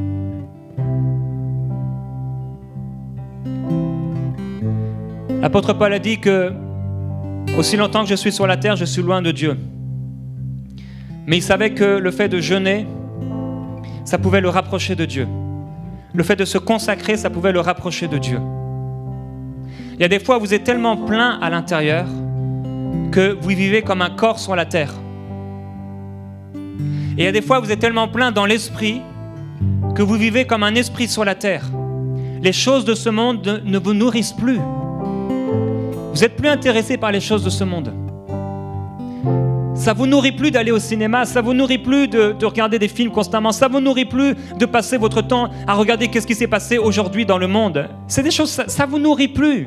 L'apôtre Paul a dit que aussi longtemps que je suis sur la terre, je suis loin de Dieu. Mais il savait que le fait de jeûner, ça pouvait le rapprocher de Dieu. Le fait de se consacrer, ça pouvait le rapprocher de Dieu. Il y a des fois où vous êtes tellement plein à l'intérieur que vous vivez comme un corps sur la terre. Et il y a des fois où vous êtes tellement plein dans l'esprit que vous vivez comme un esprit sur la terre. Les choses de ce monde ne vous nourrissent plus. Vous n'êtes plus intéressé par les choses de ce monde. Ça ne vous nourrit plus d'aller au cinéma, ça ne vous nourrit plus de, de regarder des films constamment, ça ne vous nourrit plus de passer votre temps à regarder qu'est-ce qui s'est passé aujourd'hui dans le monde. C'est des choses, ça ne vous nourrit plus.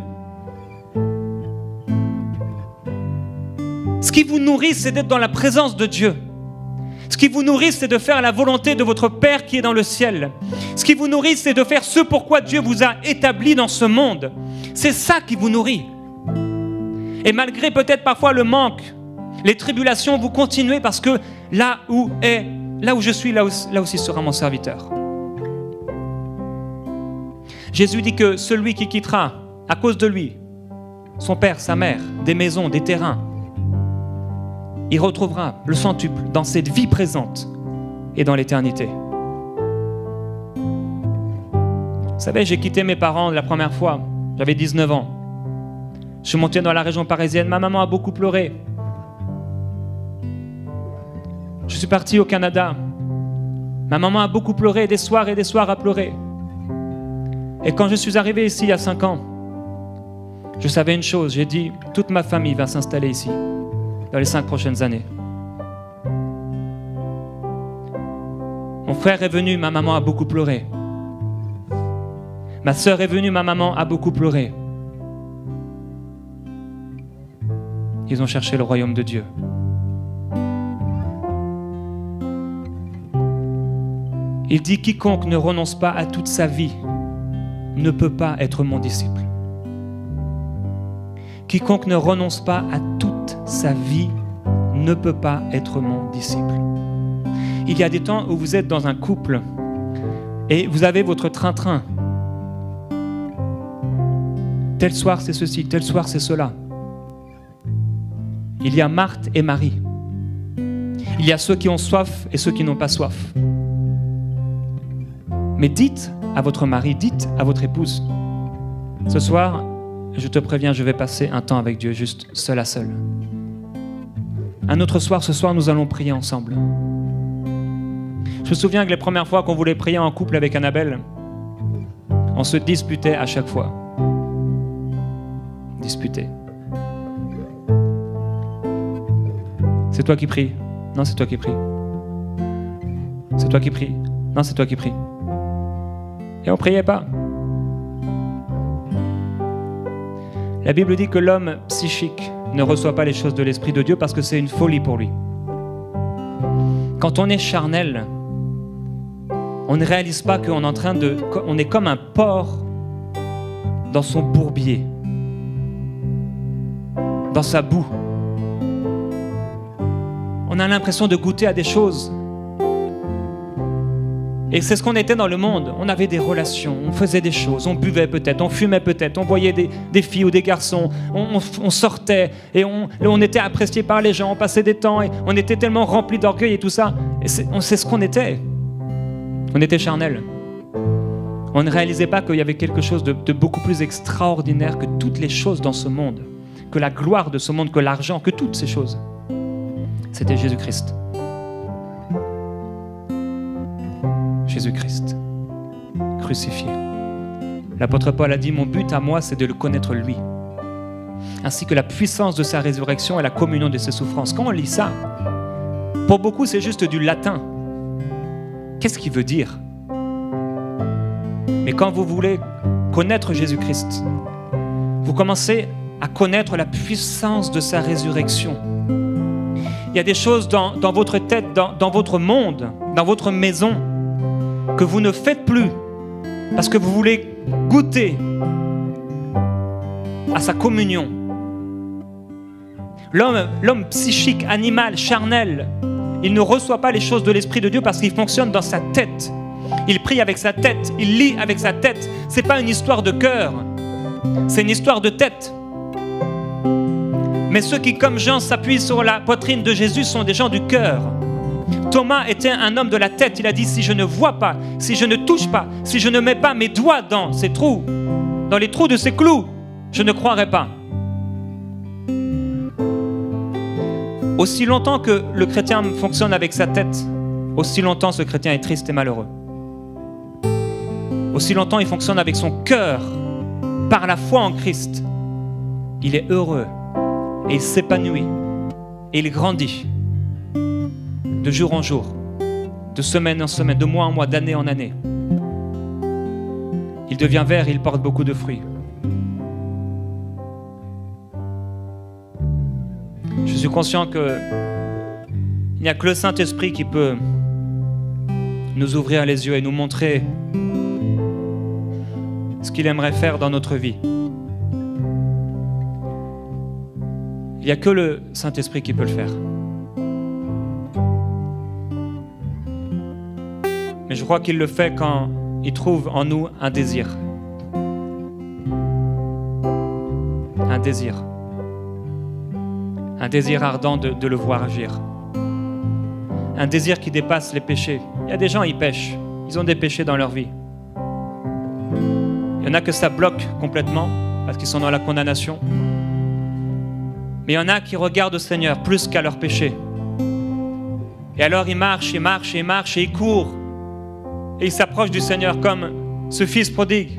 Ce qui vous nourrit, c'est d'être dans la présence de Dieu. Ce qui vous nourrit, c'est de faire la volonté de votre Père qui est dans le ciel. Ce qui vous nourrit, c'est de faire ce pourquoi Dieu vous a établi dans ce monde. C'est ça qui vous nourrit. Et malgré peut-être parfois le manque, les tribulations, vous continuez parce que là où est, là où je suis, là aussi, là aussi sera mon serviteur. Jésus dit que celui qui quittera, à cause de lui, son père, sa mère, des maisons, des terrains, il retrouvera le centuple dans cette vie présente et dans l'éternité. Vous savez, j'ai quitté mes parents la première fois, j'avais dix-neuf ans. Je suis monté dans la région parisienne, ma maman a beaucoup pleuré. Je suis parti au Canada. Ma maman a beaucoup pleuré, des soirs et des soirs à pleurer. Et quand je suis arrivé ici il y a cinq ans, je savais une chose, j'ai dit, toute ma famille va s'installer ici, dans les cinq prochaines années. Mon frère est venu, ma maman a beaucoup pleuré. Ma sœur est venue, ma maman a beaucoup pleuré. Ils ont cherché le royaume de Dieu. Il dit, quiconque ne renonce pas à toute sa vie ne peut pas être mon disciple. Quiconque ne renonce pas à toute sa vie ne peut pas être mon disciple. Il y a des temps où vous êtes dans un couple et vous avez votre train-train. Tel soir c'est ceci, tel soir c'est cela. Il y a Marthe et Marie. Il y a ceux qui ont soif et ceux qui n'ont pas soif. Mais dites à votre mari, dites à votre épouse, ce soir, je te préviens, je vais passer un temps avec Dieu, juste seul à seul. Un autre soir, ce soir, nous allons prier ensemble. Je me souviens que les premières fois qu'on voulait prier en couple avec Annabelle, on se disputait à chaque fois. Disputer. C'est toi qui pries. Non, c'est toi qui pries. C'est toi qui pries. Non, c'est toi qui pries. Et on ne priait pas. La Bible dit que l'homme psychique ne reçoit pas les choses de l'Esprit de Dieu parce que c'est une folie pour lui. Quand on est charnel, on ne réalise pas qu'on est en train de... On est comme un porc dans son bourbier, dans sa boue. On a l'impression de goûter à des choses. Et c'est ce qu'on était dans le monde. On avait des relations, on faisait des choses, on buvait peut-être, on fumait peut-être, on voyait des, des filles ou des garçons, on, on, on sortait et on, on était apprécié par les gens, on passait des temps et on était tellement remplis d'orgueil et tout ça. Et c'est, on sait ce qu'on était. On était charnel. On ne réalisait pas qu'il y avait quelque chose de, de beaucoup plus extraordinaire que toutes les choses dans ce monde, que la gloire de ce monde, que l'argent, que toutes ces choses. C'était Jésus-Christ. Jésus-Christ, crucifié. L'apôtre Paul a dit, mon but à moi, c'est de le connaître lui, ainsi que la puissance de sa résurrection et la communion de ses souffrances. Quand on lit ça, pour beaucoup, c'est juste du latin. Qu'est-ce qu'il veut dire? Mais quand vous voulez connaître Jésus-Christ, vous commencez à connaître la puissance de sa résurrection. Il y a des choses dans, dans votre tête, dans, dans votre monde, dans votre maison, que vous ne faites plus parce que vous voulez goûter à sa communion. L'homme, l'homme psychique, animal, charnel, il ne reçoit pas les choses de l'Esprit de Dieu parce qu'il fonctionne dans sa tête. Il prie avec sa tête, il lit avec sa tête. Ce n'est pas une histoire de cœur, c'est une histoire de tête. Mais ceux qui, comme Jean, s'appuient sur la poitrine de Jésus sont des gens du cœur. Thomas était un homme de la tête. Il a dit, si je ne vois pas, si je ne touche pas, si je ne mets pas mes doigts dans ces trous, dans les trous de ces clous, je ne croirai pas. Aussi longtemps que le chrétien fonctionne avec sa tête, aussi longtemps ce chrétien est triste et malheureux. Aussi longtemps il fonctionne avec son cœur, par la foi en Christ, il est heureux et il s'épanouit et il grandit de jour en jour, de semaine en semaine, de mois en mois, d'année en année. Il devient vert et il porte beaucoup de fruits. Je suis conscient qu'il n'y a que le Saint-Esprit qui peut nous ouvrir les yeux et nous montrer ce qu'il aimerait faire dans notre vie. Il n'y a que le Saint-Esprit qui peut le faire. Mais je crois qu'il le fait quand il trouve en nous un désir. Un désir. Un désir ardent de, de le voir agir. Un désir qui dépasse les péchés. Il y a des gens, ils pêchent. Ils ont des péchés dans leur vie. Il y en a que ça bloque complètement parce qu'ils sont dans la condamnation. Mais il y en a qui regardent au Seigneur plus qu'à leurs péchés. Et alors ils marchent, ils marchent, ils marchent et ils courent. Et ils s'approchent du Seigneur comme ce fils prodigue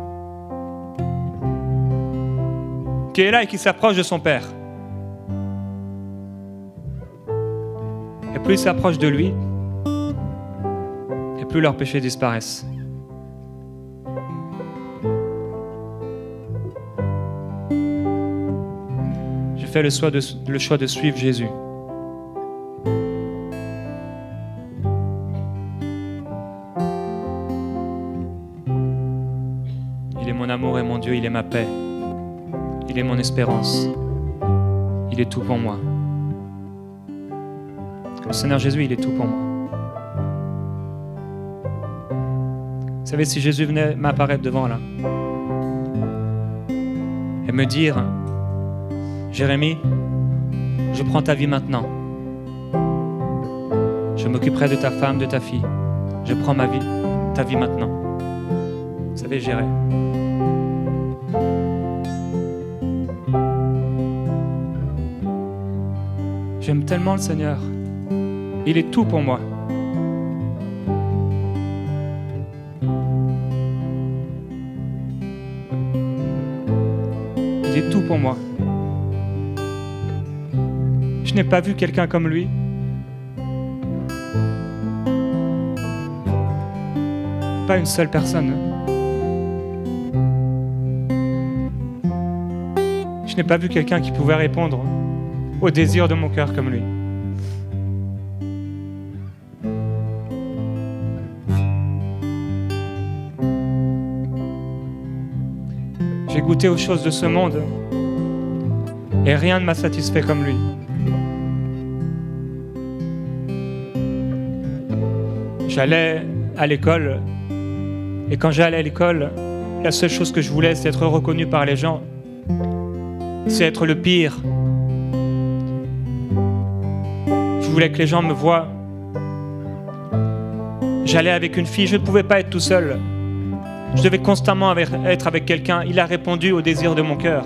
qui est là et qui s'approche de son Père. Et plus ils s'approchent de lui, et plus leurs péchés disparaissent. J'ai fait le choix de, le choix de suivre Jésus. Il est mon amour et mon Dieu, il est ma paix. Il est mon espérance. Il est tout pour moi. Le Seigneur Jésus, il est tout pour moi. Vous savez, si Jésus venait m'apparaître devant là et me dire, Jérémie, je prends ta vie maintenant. Je m'occuperai de ta femme, de ta fille. Je prends ma vie, ta vie maintenant. Vous savez, j'irai. J'aime tellement le Seigneur. Il est tout pour moi. Il est tout pour moi. Je n'ai pas vu quelqu'un comme lui. Pas une seule personne. Je n'ai pas vu quelqu'un qui pouvait répondre au désir de mon cœur comme lui. J'ai goûté aux choses de ce monde et rien ne m'a satisfait comme lui. J'allais à l'école et quand j'allais à l'école, la seule chose que je voulais, c'est être reconnu par les gens. C'est être le pire. Je voulais que les gens me voient. J'allais avec une fille, je ne pouvais pas être tout seul. Je devais constamment avec, être avec quelqu'un. Il a répondu au désir de mon cœur.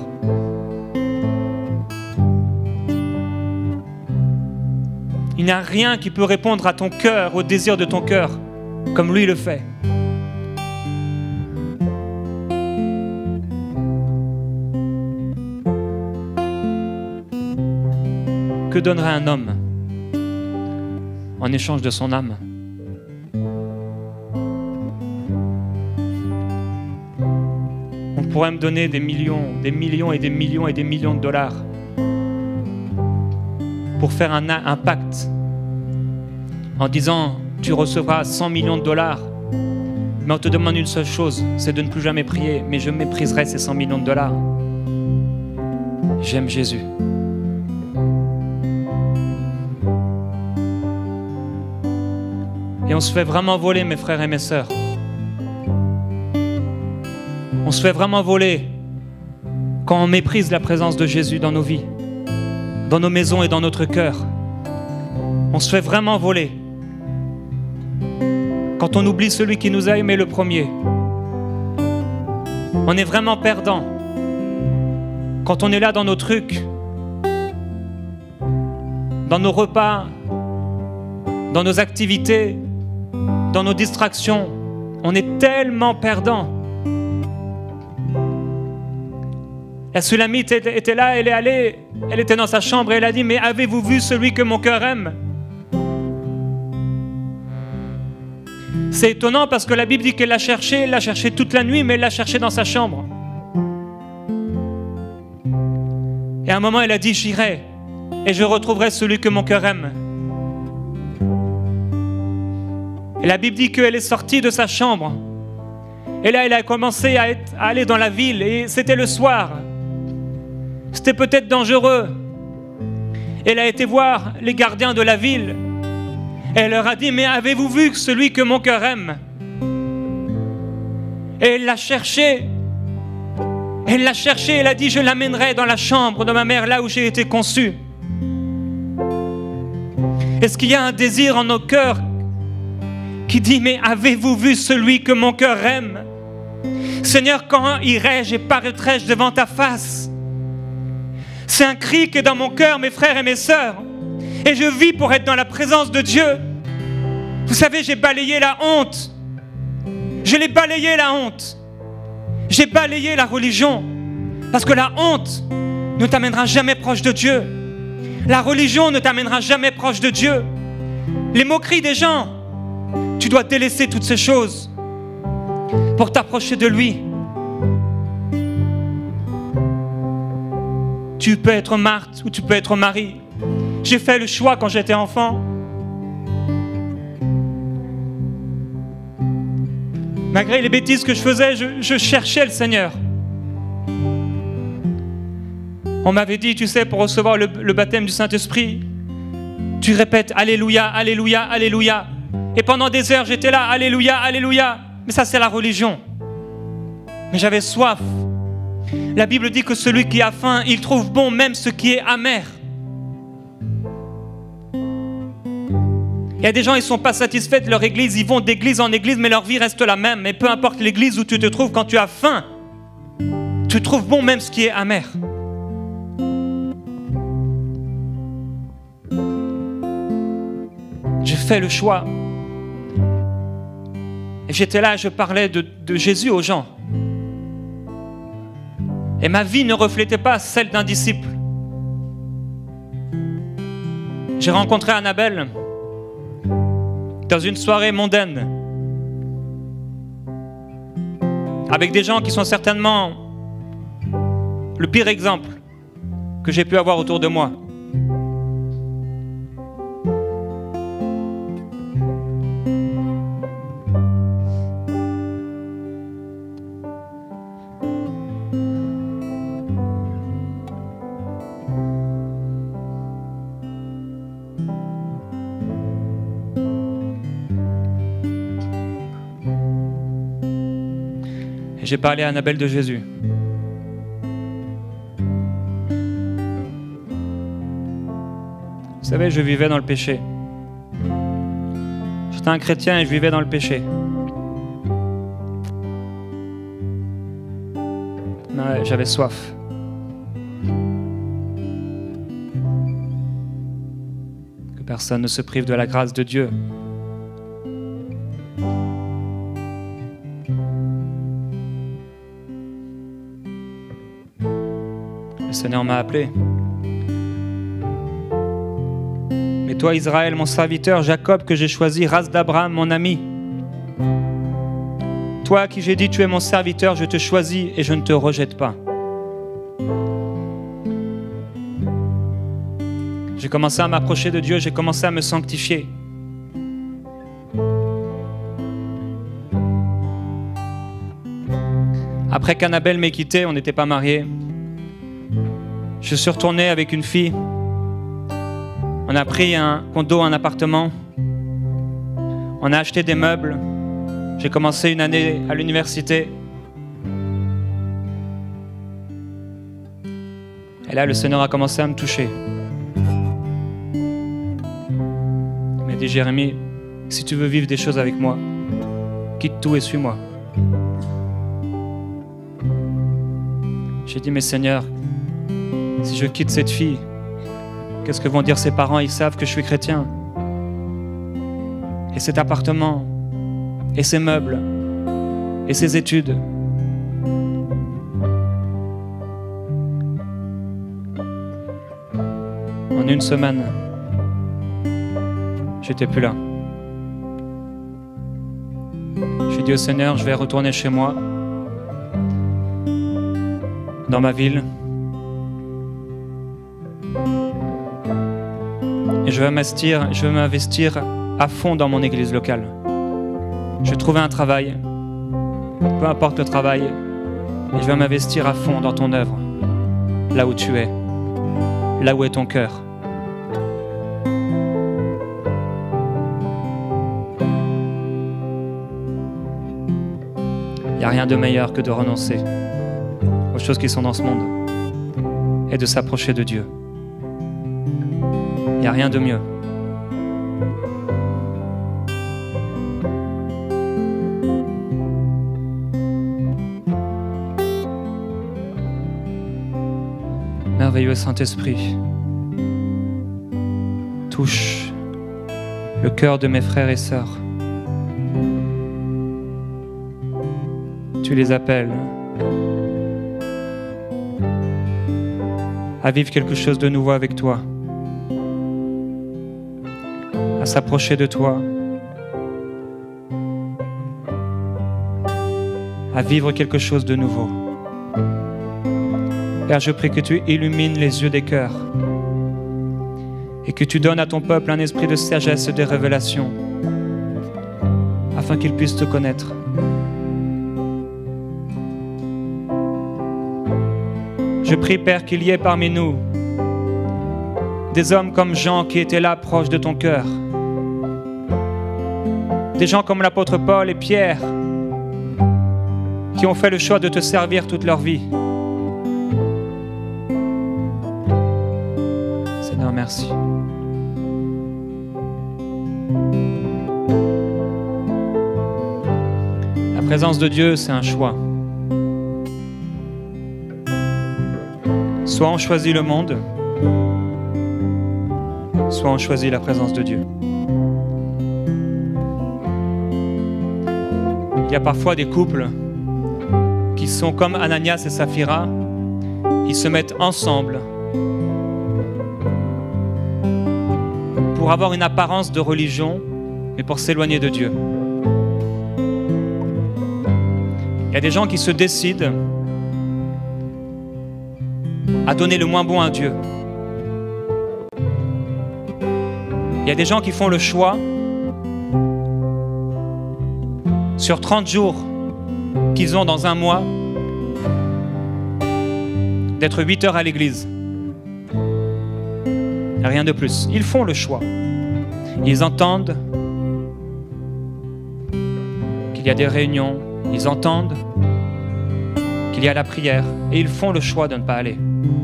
Il n'y a rien qui peut répondre à ton cœur, au désir de ton cœur, comme lui le fait. Que donnerait un homme en échange de son âme? On pourrait me donner des millions, des millions et des millions et des millions de dollars pour faire un, un pacte en disant tu recevras cent millions de dollars, mais on te demande une seule chose, c'est de ne plus jamais prier, mais je mépriserai ces cent millions de dollars. J'aime Jésus. Et on se fait vraiment voler, mes frères et mes sœurs. On se fait vraiment voler quand on méprise la présence de Jésus dans nos vies, dans nos maisons et dans notre cœur. On se fait vraiment voler quand on oublie celui qui nous a aimés le premier. On est vraiment perdant quand on est là dans nos trucs, dans nos repas, dans nos activités, dans nos distractions. On est tellement perdant. La Sulamite était là, elle est allée, elle était dans sa chambre et elle a dit, mais avez-vous vu celui que mon cœur aime? C'est étonnant parce que la Bible dit qu'elle l'a cherché, elle l'a cherché toute la nuit, mais elle l'a cherché dans sa chambre. Et à un moment, elle a dit, j'irai et je retrouverai celui que mon cœur aime. Et la Bible dit qu'elle est sortie de sa chambre. Et là, elle a commencé à, être, à aller dans la ville. Et c'était le soir. C'était peut-être dangereux. Elle a été voir les gardiens de la ville. Et elle leur a dit, mais avez-vous vu celui que mon cœur aime? Et elle l'a cherché. Elle l'a cherché. Elle a dit, je l'amènerai dans la chambre de ma mère, là où j'ai été conçu. Est-ce qu'il y a un désir en nos cœurs qui dit, mais avez-vous vu celui que mon cœur aime? Seigneur, quand irai-je et paraîtrai-je devant ta face? C'est un cri qui est dans mon cœur, mes frères et mes sœurs. Et je vis pour être dans la présence de Dieu. Vous savez, j'ai balayé la honte. Je l'ai balayé la honte. J'ai balayé la religion. Parce que la honte ne t'amènera jamais proche de Dieu. La religion ne t'amènera jamais proche de Dieu. Les moqueries des gens. Tu dois délaisser toutes ces choses pour t'approcher de lui. Tu peux être Marthe ou tu peux être Marie. J'ai fait le choix quand j'étais enfant. Malgré les bêtises que je faisais, je, je cherchais le Seigneur. On m'avait dit, tu sais, pour recevoir le, le baptême du Saint-Esprit, tu répètes Alléluia, Alléluia, Alléluia. Et pendant des heures, j'étais là, Alléluia, Alléluia. Mais ça, c'est la religion. Mais j'avais soif. La Bible dit que celui qui a faim, il trouve bon même ce qui est amer. Il y a des gens, ils ne sont pas satisfaits de leur église. Ils vont d'église en église, mais leur vie reste la même. Et peu importe l'église où tu te trouves, quand tu as faim, tu trouves bon même ce qui est amer. J'ai fait le choix. Et j'étais là, je parlais de, de Jésus aux gens. Et ma vie ne reflétait pas celle d'un disciple. J'ai rencontré Annabelle dans une soirée mondaine avec des gens qui sont certainement le pire exemple que j'ai pu avoir autour de moi. J'ai parlé à Annabelle de Jésus. Vous savez, je vivais dans le péché. J'étais un chrétien et je vivais dans le péché. Ouais, j'avais soif. Que personne ne se prive de la grâce de Dieu. Seigneur m'a appelé. Mais toi, Israël, mon serviteur, Jacob, que j'ai choisi, race d'Abraham, mon ami. Toi à qui j'ai dit, tu es mon serviteur, je te choisis et je ne te rejette pas. J'ai commencé à m'approcher de Dieu, j'ai commencé à me sanctifier. Après qu'Annabelle m'ait quitté, on n'était pas mariés. Je suis retourné avec une fille. On a pris un condo, un appartement. On a acheté des meubles. J'ai commencé une année à l'université. Et là, le Seigneur a commencé à me toucher. Il m'a dit, Jérémie, si tu veux vivre des choses avec moi, quitte tout et suis-moi. J'ai dit, mais Seigneur, si je quitte cette fille, qu'est-ce que vont dire ses parents? Ils savent que je suis chrétien. Et cet appartement, et ses meubles, et ses études. En une semaine, j'étais plus là. J'ai dit au Seigneur, je vais retourner chez moi, dans ma ville, et je vais m'investir, je vais m'investir à fond dans mon église locale. Je vais trouver un travail, peu importe le travail, et je vais m'investir à fond dans ton œuvre, là où tu es, là où est ton cœur. Il n'y a rien de meilleur que de renoncer aux choses qui sont dans ce monde et de s'approcher de Dieu. Il n'y a rien de mieux. Merveilleux Saint-Esprit, touche le cœur de mes frères et sœurs. Tu les appelles à vivre quelque chose de nouveau avec toi, à s'approcher de toi, à vivre quelque chose de nouveau. Père, je prie que tu illumines les yeux des cœurs et que tu donnes à ton peuple un esprit de sagesse et de révélation afin qu'il puisse te connaître. Je prie, Père, qu'il y ait parmi nous des hommes comme Jean qui étaient là, proches de ton cœur. Des gens comme l'apôtre Paul et Pierre qui ont fait le choix de te servir toute leur vie. Seigneur, merci. La présence de Dieu, c'est un choix. Soit on choisit le monde, soit on choisit la présence de Dieu. Il y a parfois des couples qui sont comme Ananias et Saphira, ils se mettent ensemble pour avoir une apparence de religion, mais pour s'éloigner de Dieu. Il y a des gens qui se décident à donner le moins bon à Dieu. Il y a des gens qui font le choix sur trente jours qu'ils ont dans un mois d'être huit heures à l'église. Rien de plus. Ils font le choix. Ils entendent qu'il y a des réunions, ils entendent qu'il y a la prière et ils font le choix de ne pas aller.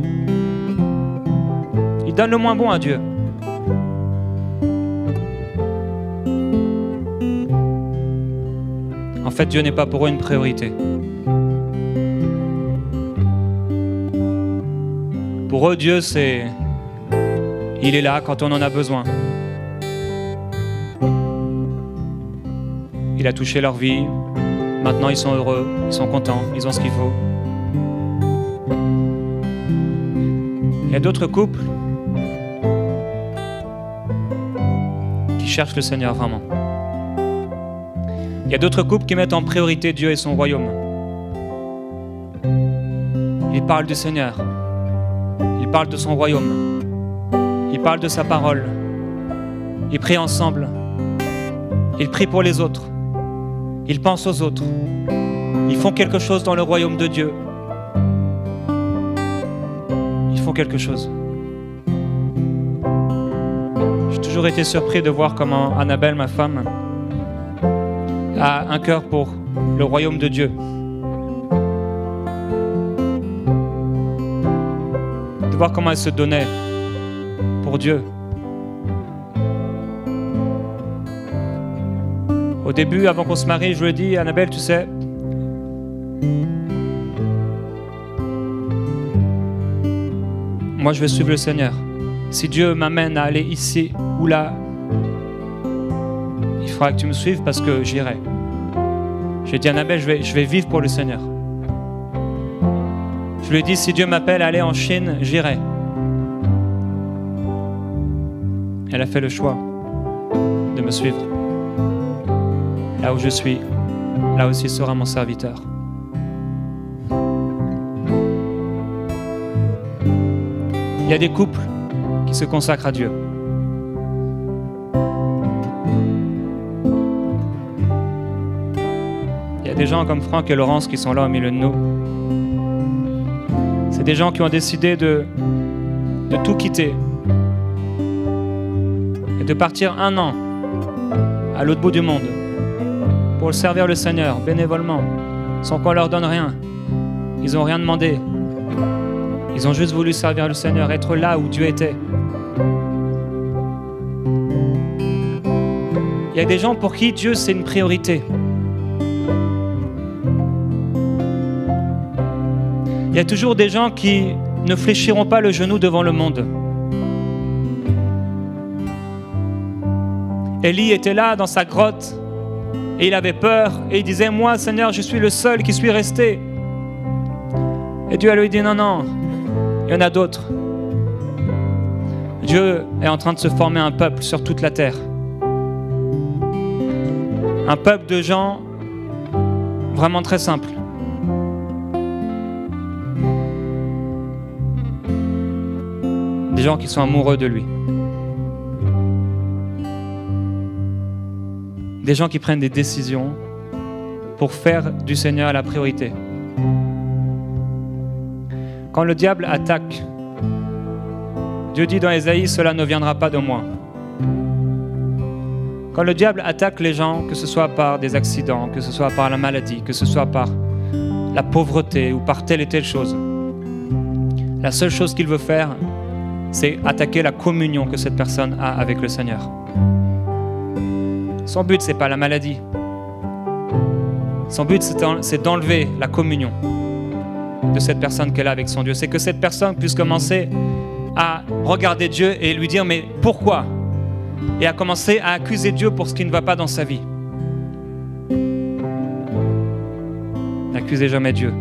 Ils donnent le moins bon à Dieu. En fait, Dieu n'est pas pour eux une priorité. Pour eux, Dieu, c'est... Il est là quand on en a besoin. Il a touché leur vie. Maintenant, ils sont heureux, ils sont contents, ils ont ce qu'il faut. Il y a d'autres couples qui cherchent le Seigneur vraiment. Il y a d'autres couples qui mettent en priorité Dieu et son royaume. Ils parlent du Seigneur. Ils parlent de son royaume. Ils parlent de sa parole. Ils prient ensemble. Ils prient pour les autres. Ils pensent aux autres. Ils font quelque chose dans le royaume de Dieu. Ils font quelque chose. J'ai toujours été surpris de voir comment Annabelle, ma femme, a un cœur pour le royaume de Dieu. De voir comment elle se donnait pour Dieu. Au début, avant qu'on se marie, je lui ai dit, Annabelle, tu sais, moi je vais suivre le Seigneur. Si Dieu m'amène à aller ici ou là, il faudra que tu me suives parce que j'irai. J'ai dit, Annabelle, je vais, je vais vivre pour le Seigneur. Je lui ai dit, si Dieu m'appelle à aller en Chine, j'irai. Elle a fait le choix de me suivre. Là où je suis, là aussi sera mon serviteur. Il y a des couples qui se consacrent à Dieu. Il y a des gens comme Franck et Laurence qui sont là au milieu de nous. C'est des gens qui ont décidé de, de tout quitter et de partir un an à l'autre bout du monde pour servir le Seigneur bénévolement, sans qu'on leur donne rien. Ils n'ont rien demandé. Ils ont juste voulu servir le Seigneur, être là où Dieu était. Il y a des gens pour qui Dieu, c'est une priorité. Il y a toujours des gens qui ne fléchiront pas le genou devant le monde. Élie était là dans sa grotte et il avait peur et il disait, moi Seigneur, je suis le seul qui suis resté. Et Dieu lui dit, non, non, il y en a d'autres. Dieu est en train de se former un peuple sur toute la terre. Un peuple de gens vraiment très simples. Des gens qui sont amoureux de lui. Des gens qui prennent des décisions pour faire du Seigneur la priorité. Quand le diable attaque, Dieu dit dans Ésaïe, cela ne viendra pas de moi. Quand le diable attaque les gens, que ce soit par des accidents, que ce soit par la maladie, que ce soit par la pauvreté ou par telle et telle chose, la seule chose qu'il veut faire, c'est attaquer la communion que cette personne a avec le Seigneur. Son but, ce n'est pas la maladie. Son but, c'est d'enlever la communion de cette personne qu'elle a avec son Dieu. C'est que cette personne puisse commencer à regarder Dieu et lui dire, mais pourquoi? Et à commencer à accuser Dieu pour ce qui ne va pas dans sa vie. N'accusez jamais Dieu.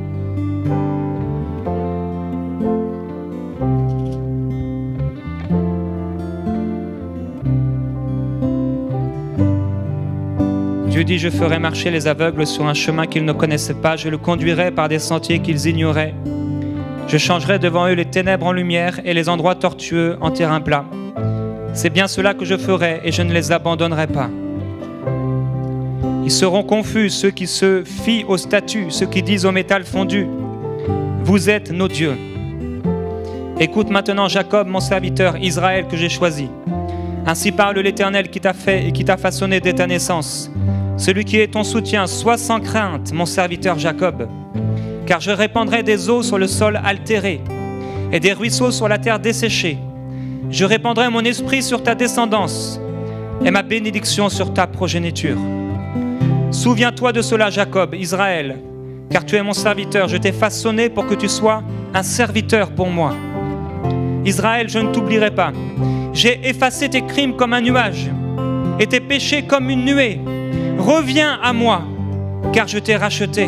Dieu dit, je ferai marcher les aveugles sur un chemin qu'ils ne connaissaient pas, je le conduirai par des sentiers qu'ils ignoraient. Je changerai devant eux les ténèbres en lumière et les endroits tortueux en terrain plat. C'est bien cela que je ferai et je ne les abandonnerai pas. Ils seront confus, ceux qui se fient aux statues, ceux qui disent au métal fondu, vous êtes nos dieux. Écoute maintenant Jacob, mon serviteur, Israël que j'ai choisi. Ainsi parle l'Éternel qui t'a fait et qui t'a façonné dès ta naissance. Celui qui est ton soutien, sois sans crainte, mon serviteur Jacob. Car je répandrai des eaux sur le sol altéré et des ruisseaux sur la terre desséchée. Je répandrai mon esprit sur ta descendance et ma bénédiction sur ta progéniture. Souviens-toi de cela, Jacob, Israël, car tu es mon serviteur. Je t'ai façonné pour que tu sois un serviteur pour moi. Israël, je ne t'oublierai pas. J'ai effacé tes crimes comme un nuage et tes péchés comme une nuée. Reviens à moi, car je t'ai racheté.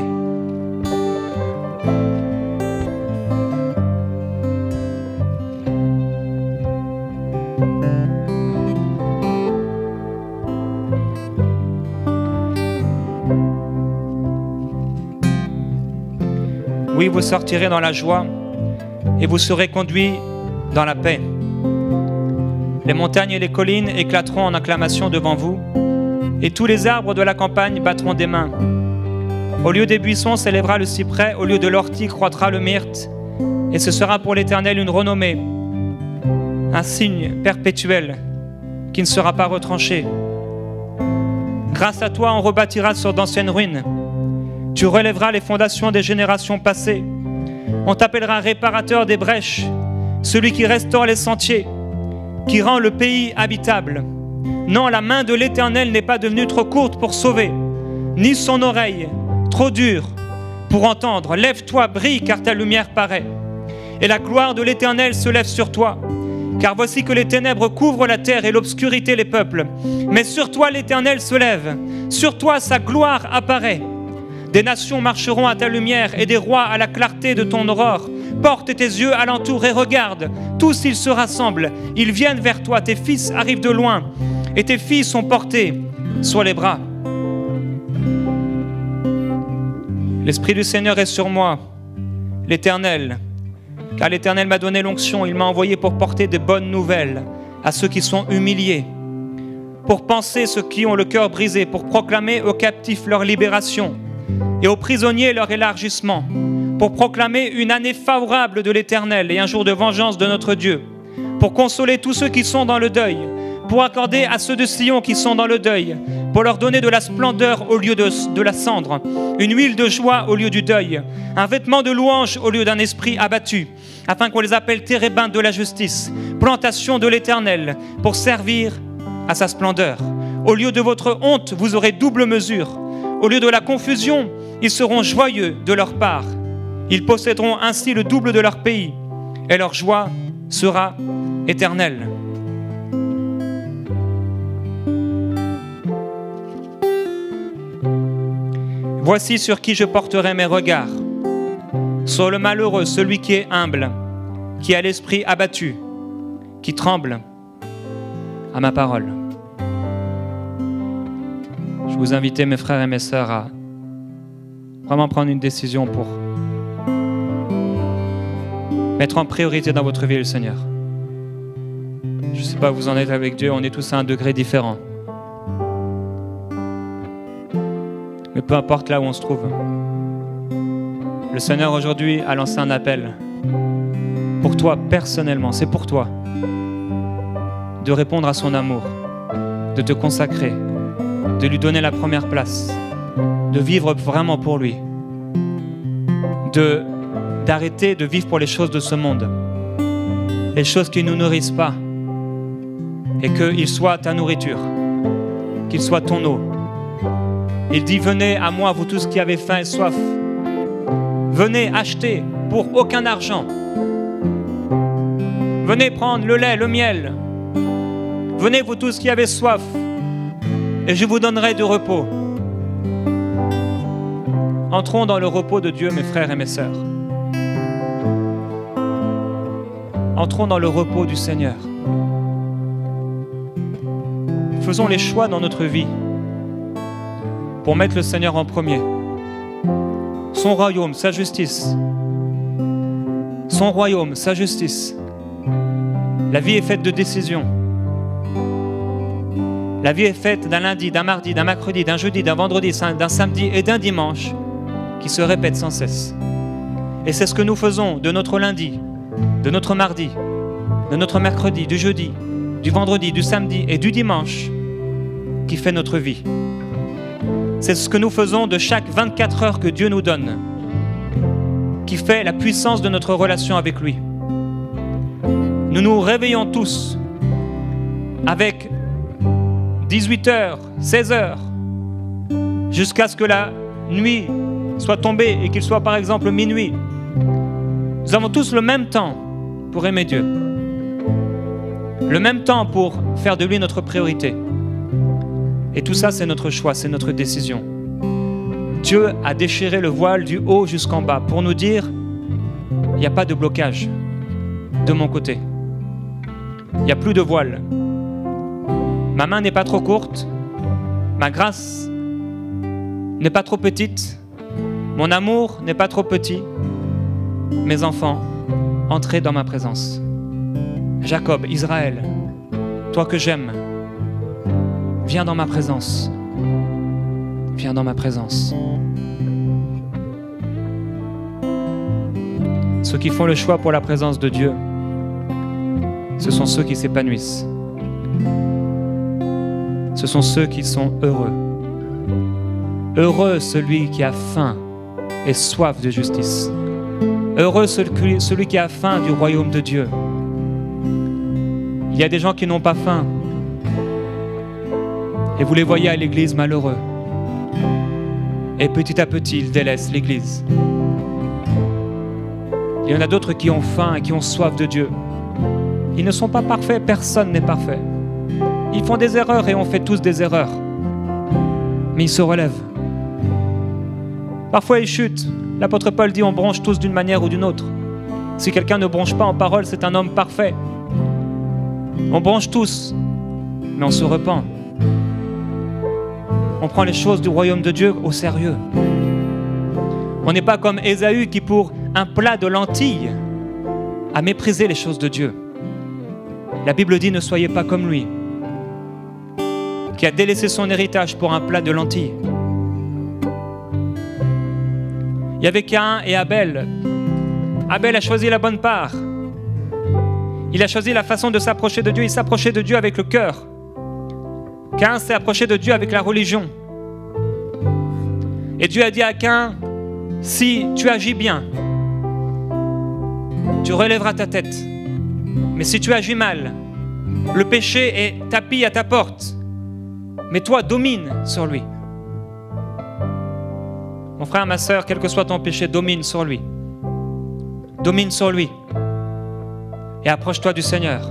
Oui, vous sortirez dans la joie et vous serez conduits dans la paix. Les montagnes et les collines éclateront en acclamation devant vous, et tous les arbres de la campagne battront des mains. Au lieu des buissons s'élèvera le cyprès, au lieu de l'ortie croîtra le myrte, et ce sera pour l'Éternel une renommée, un signe perpétuel qui ne sera pas retranché. Grâce à toi, on rebâtira sur d'anciennes ruines. Tu relèveras les fondations des générations passées. On t'appellera réparateur des brèches, celui qui restaure les sentiers, qui rend le pays habitable. Non, la main de l'Éternel n'est pas devenue trop courte pour sauver, ni son oreille trop dure pour entendre. Lève-toi, brille, car ta lumière paraît. Et la gloire de l'Éternel se lève sur toi. Car voici que les ténèbres couvrent la terre et l'obscurité les peuples. Mais sur toi l'Éternel se lève, sur toi sa gloire apparaît. Des nations marcheront à ta lumière et des rois à la clarté de ton aurore. Porte tes yeux alentour et regarde, tous ils se rassemblent, ils viennent vers toi, tes fils arrivent de loin et tes filles sont portées sur les bras. L'Esprit du Seigneur est sur moi, l'Éternel, car l'Éternel m'a donné l'onction, il m'a envoyé pour porter de bonnes nouvelles à ceux qui sont humiliés, pour panser ceux qui ont le cœur brisé, pour proclamer aux captifs leur libération et aux prisonniers leur élargissement, pour proclamer une année favorable de l'Éternel et un jour de vengeance de notre Dieu, pour consoler tous ceux qui sont dans le deuil, pour accorder à ceux de Sion qui sont dans le deuil, pour leur donner de la splendeur au lieu de, de la cendre, une huile de joie au lieu du deuil, un vêtement de louange au lieu d'un esprit abattu, afin qu'on les appelle térébintes de la justice, plantation de l'Éternel, pour servir à sa splendeur. Au lieu de votre honte, vous aurez double mesure. Au lieu de la confusion, ils seront joyeux de leur part. Ils posséderont ainsi le double de leur pays, et leur joie sera éternelle. Voici sur qui je porterai mes regards, sur le malheureux, celui qui est humble, qui a l'esprit abattu, qui tremble à ma parole. Je vous invite, mes frères et mes sœurs, à vraiment prendre une décision pour mettre en priorité dans votre vie le Seigneur. Je ne sais pas où vous en êtes avec Dieu, on est tous à un degré différent. Mais peu importe là où on se trouve, le Seigneur aujourd'hui a lancé un appel pour toi personnellement, c'est pour toi, de répondre à son amour, de te consacrer, de lui donner la première place, de vivre vraiment pour lui, de, d'arrêter de vivre pour les choses de ce monde, les choses qui ne nous nourrissent pas, et qu'il soit ta nourriture, qu'il soit ton eau. Il dit, venez à moi, vous tous qui avez faim et soif. Venez acheter pour aucun argent. Venez prendre le lait, le miel. Venez vous tous qui avez soif et je vous donnerai du repos. Entrons dans le repos de Dieu, mes frères et mes sœurs. Entrons dans le repos du Seigneur. Faisons les choix dans notre vie pour mettre le Seigneur en premier. Son royaume, sa justice. Son royaume, sa justice. La vie est faite de décisions. La vie est faite d'un lundi, d'un mardi, d'un mercredi, d'un jeudi, d'un vendredi, d'un samedi et d'un dimanche qui se répètent sans cesse. Et c'est ce que nous faisons de notre lundi, de notre mardi, de notre mercredi, du jeudi, du vendredi, du samedi et du dimanche qui fait notre vie. C'est ce que nous faisons de chaque vingt-quatre heures que Dieu nous donne, qui fait la puissance de notre relation avec lui. Nous nous réveillons tous avec dix-huit heures, seize heures, jusqu'à ce que la nuit soit tombée et qu'il soit par exemple minuit. Nous avons tous le même temps pour aimer Dieu, le même temps pour faire de lui notre priorité. Et tout ça, c'est notre choix, c'est notre décision. Dieu a déchiré le voile du haut jusqu'en bas pour nous dire, il n'y a pas de blocage de mon côté. Il n'y a plus de voile. Ma main n'est pas trop courte, ma grâce n'est pas trop petite, mon amour n'est pas trop petit, mes enfants, entrez dans ma présence. Jacob, Israël, toi que j'aime, viens dans ma présence. Viens dans ma présence. Ceux qui font le choix pour la présence de Dieu, ce sont ceux qui s'épanouissent. Ce sont ceux qui sont heureux. Heureux celui qui a faim et soif de justice. Heureux celui, celui qui a faim du royaume de Dieu. Il y a des gens qui n'ont pas faim. Et vous les voyez à l'église malheureux. Et petit à petit, ils délaissent l'église. Il y en a d'autres qui ont faim et qui ont soif de Dieu. Ils ne sont pas parfaits, personne n'est parfait. Ils font des erreurs et on fait tous des erreurs. Mais ils se relèvent. Parfois ils chutent. L'apôtre Paul dit on bronche tous d'une manière ou d'une autre. Si quelqu'un ne bronche pas en parole, c'est un homme parfait. On bronche tous, mais on se repent. On prend les choses du royaume de Dieu au sérieux. On n'est pas comme Ésaü qui, pour un plat de lentilles, a méprisé les choses de Dieu. La Bible dit ne soyez pas comme lui, qui a délaissé son héritage pour un plat de lentilles. Il y avait Caïn et Abel. Abel a choisi la bonne part. Il a choisi la façon de s'approcher de Dieu. Il s'approchait de Dieu avec le cœur. Caïn s'est approché de Dieu avec la religion. Et Dieu a dit à Caïn, si tu agis bien, tu relèveras ta tête. Mais si tu agis mal, le péché est tapis à ta porte. Mais toi, domine sur lui. Mon frère, ma sœur, quel que soit ton péché, domine sur lui. Domine sur lui. Et approche-toi du Seigneur.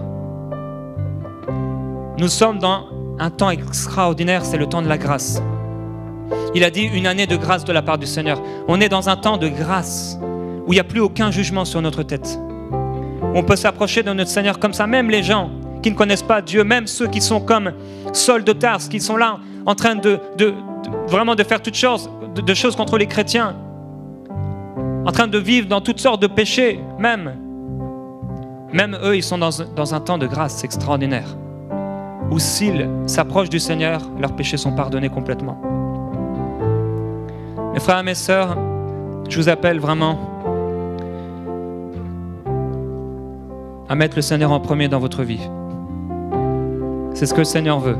Nous sommes dans un temps extraordinaire, c'est le temps de la grâce. Il a dit une année de grâce de la part du Seigneur. On est dans un temps de grâce où il n'y a plus aucun jugement sur notre tête. On peut s'approcher de notre Seigneur comme ça, même les gens qui ne connaissent pas Dieu, même ceux qui sont comme Saul de Tarse, qui sont là en train de, de, de vraiment de faire toutes choses, de, de choses contre les chrétiens, en train de vivre dans toutes sortes de péchés, même. Même eux, ils sont dans, dans un temps de grâce extraordinaire, où s'ils s'approchent du Seigneur, leurs péchés sont pardonnés complètement. Mes frères et mes sœurs, je vous appelle vraiment à mettre le Seigneur en premier dans votre vie. C'est ce que le Seigneur veut.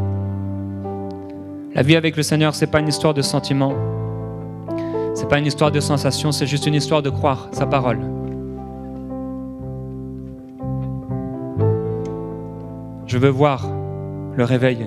La vie avec le Seigneur, ce n'est pas une histoire de sentiments, ce n'est pas une histoire de sensations, c'est juste une histoire de croire sa parole. Je veux voir le réveil.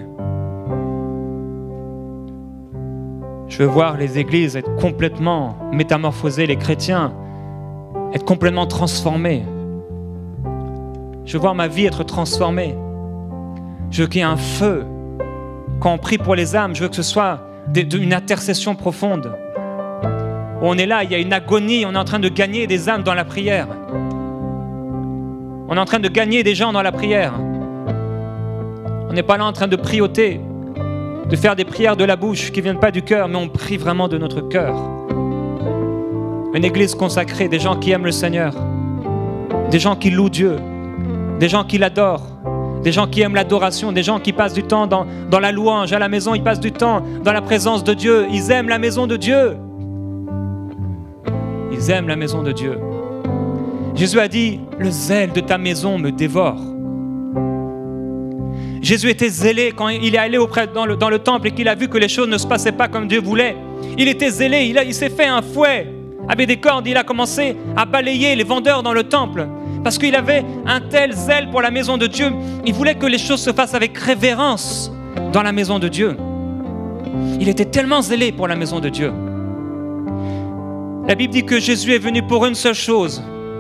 Je veux voir les églises être complètement métamorphosées, les chrétiens être complètement transformés. Je veux voir ma vie être transformée. Je veux qu'il y ait un feu. Quand on prie pour les âmes, je veux que ce soit une intercession profonde. On est là, il y a une agonie, on est en train de gagner des âmes dans la prière. On est en train de gagner des gens dans la prière. On n'est pas là en train de prioter, de faire des prières de la bouche qui ne viennent pas du cœur, mais on prie vraiment de notre cœur. Une église consacrée, des gens qui aiment le Seigneur, des gens qui louent Dieu, des gens qui l'adorent, des gens qui aiment l'adoration, des gens qui passent du temps dans, dans la louange, à la maison, ils passent du temps dans la présence de Dieu. Ils aiment la maison de Dieu. Ils aiment la maison de Dieu. Jésus a dit, le zèle de ta maison me dévore. Jésus était zélé quand il est allé auprès, dans, le, dans le temple et qu'il a vu que les choses ne se passaient pas comme Dieu voulait. Il était zélé, il, a, il s'est fait un fouet avec des cordes, il a commencé à balayer les vendeurs dans le temple parce qu'il avait un tel zèle pour la maison de Dieu. Il voulait que les choses se fassent avec révérence dans la maison de Dieu. Il était tellement zélé pour la maison de Dieu. La Bible dit que Jésus est venu pour une seule chose.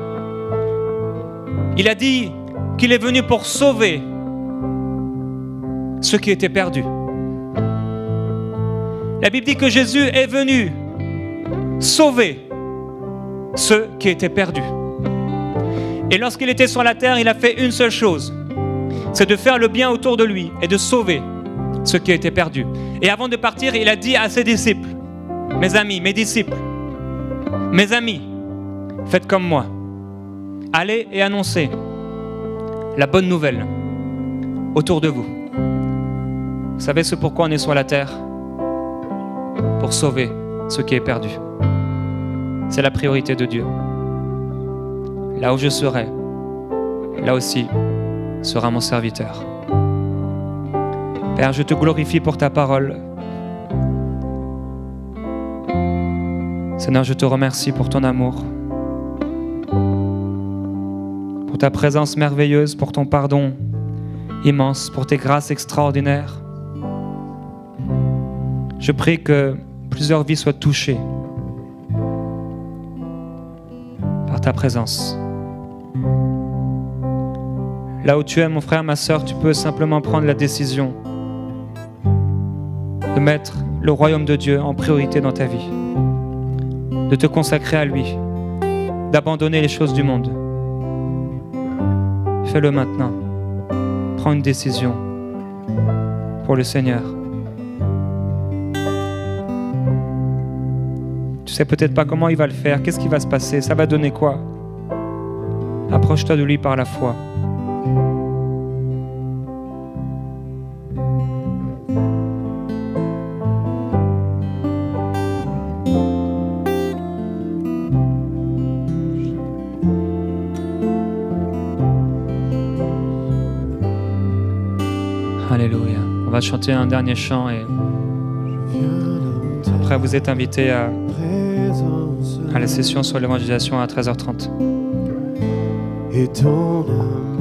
Il a dit qu'il est venu pour sauver ceux qui étaient perdus. La Bible dit que Jésus est venu sauver ceux qui étaient perdus. Et lorsqu'il était sur la terre, il a fait une seule chose, c'est de faire le bien autour de lui et de sauver ceux qui étaient perdus. Et avant de partir, il a dit à ses disciples, mes amis, mes disciples, mes amis, Faites comme moi. Allez et annoncez la bonne nouvelle autour de vous. Vous savez ce pourquoi on est sur la terre? Pour sauver ce qui est perdu. C'est la priorité de Dieu. Là où je serai, là aussi sera mon serviteur. Père, je te glorifie pour ta parole. Seigneur, je te remercie pour ton amour, pour ta présence merveilleuse, pour ton pardon immense, pour tes grâces extraordinaires. Je prie que plusieurs vies soient touchées par ta présence. Là où tu es, mon frère, ma sœur, tu peux simplement prendre la décision de mettre le royaume de Dieu en priorité dans ta vie, de te consacrer à lui, d'abandonner les choses du monde. Fais-le maintenant. Prends une décision pour le Seigneur. Tu sais peut-être pas comment il va le faire, qu'est-ce qui va se passer, ça va donner quoi? Approche-toi de lui par la foi. Alléluia. On va chanter un dernier chant et après vous êtes invités à, à la session sur l'évangélisation à treize heures trente. Et ton amour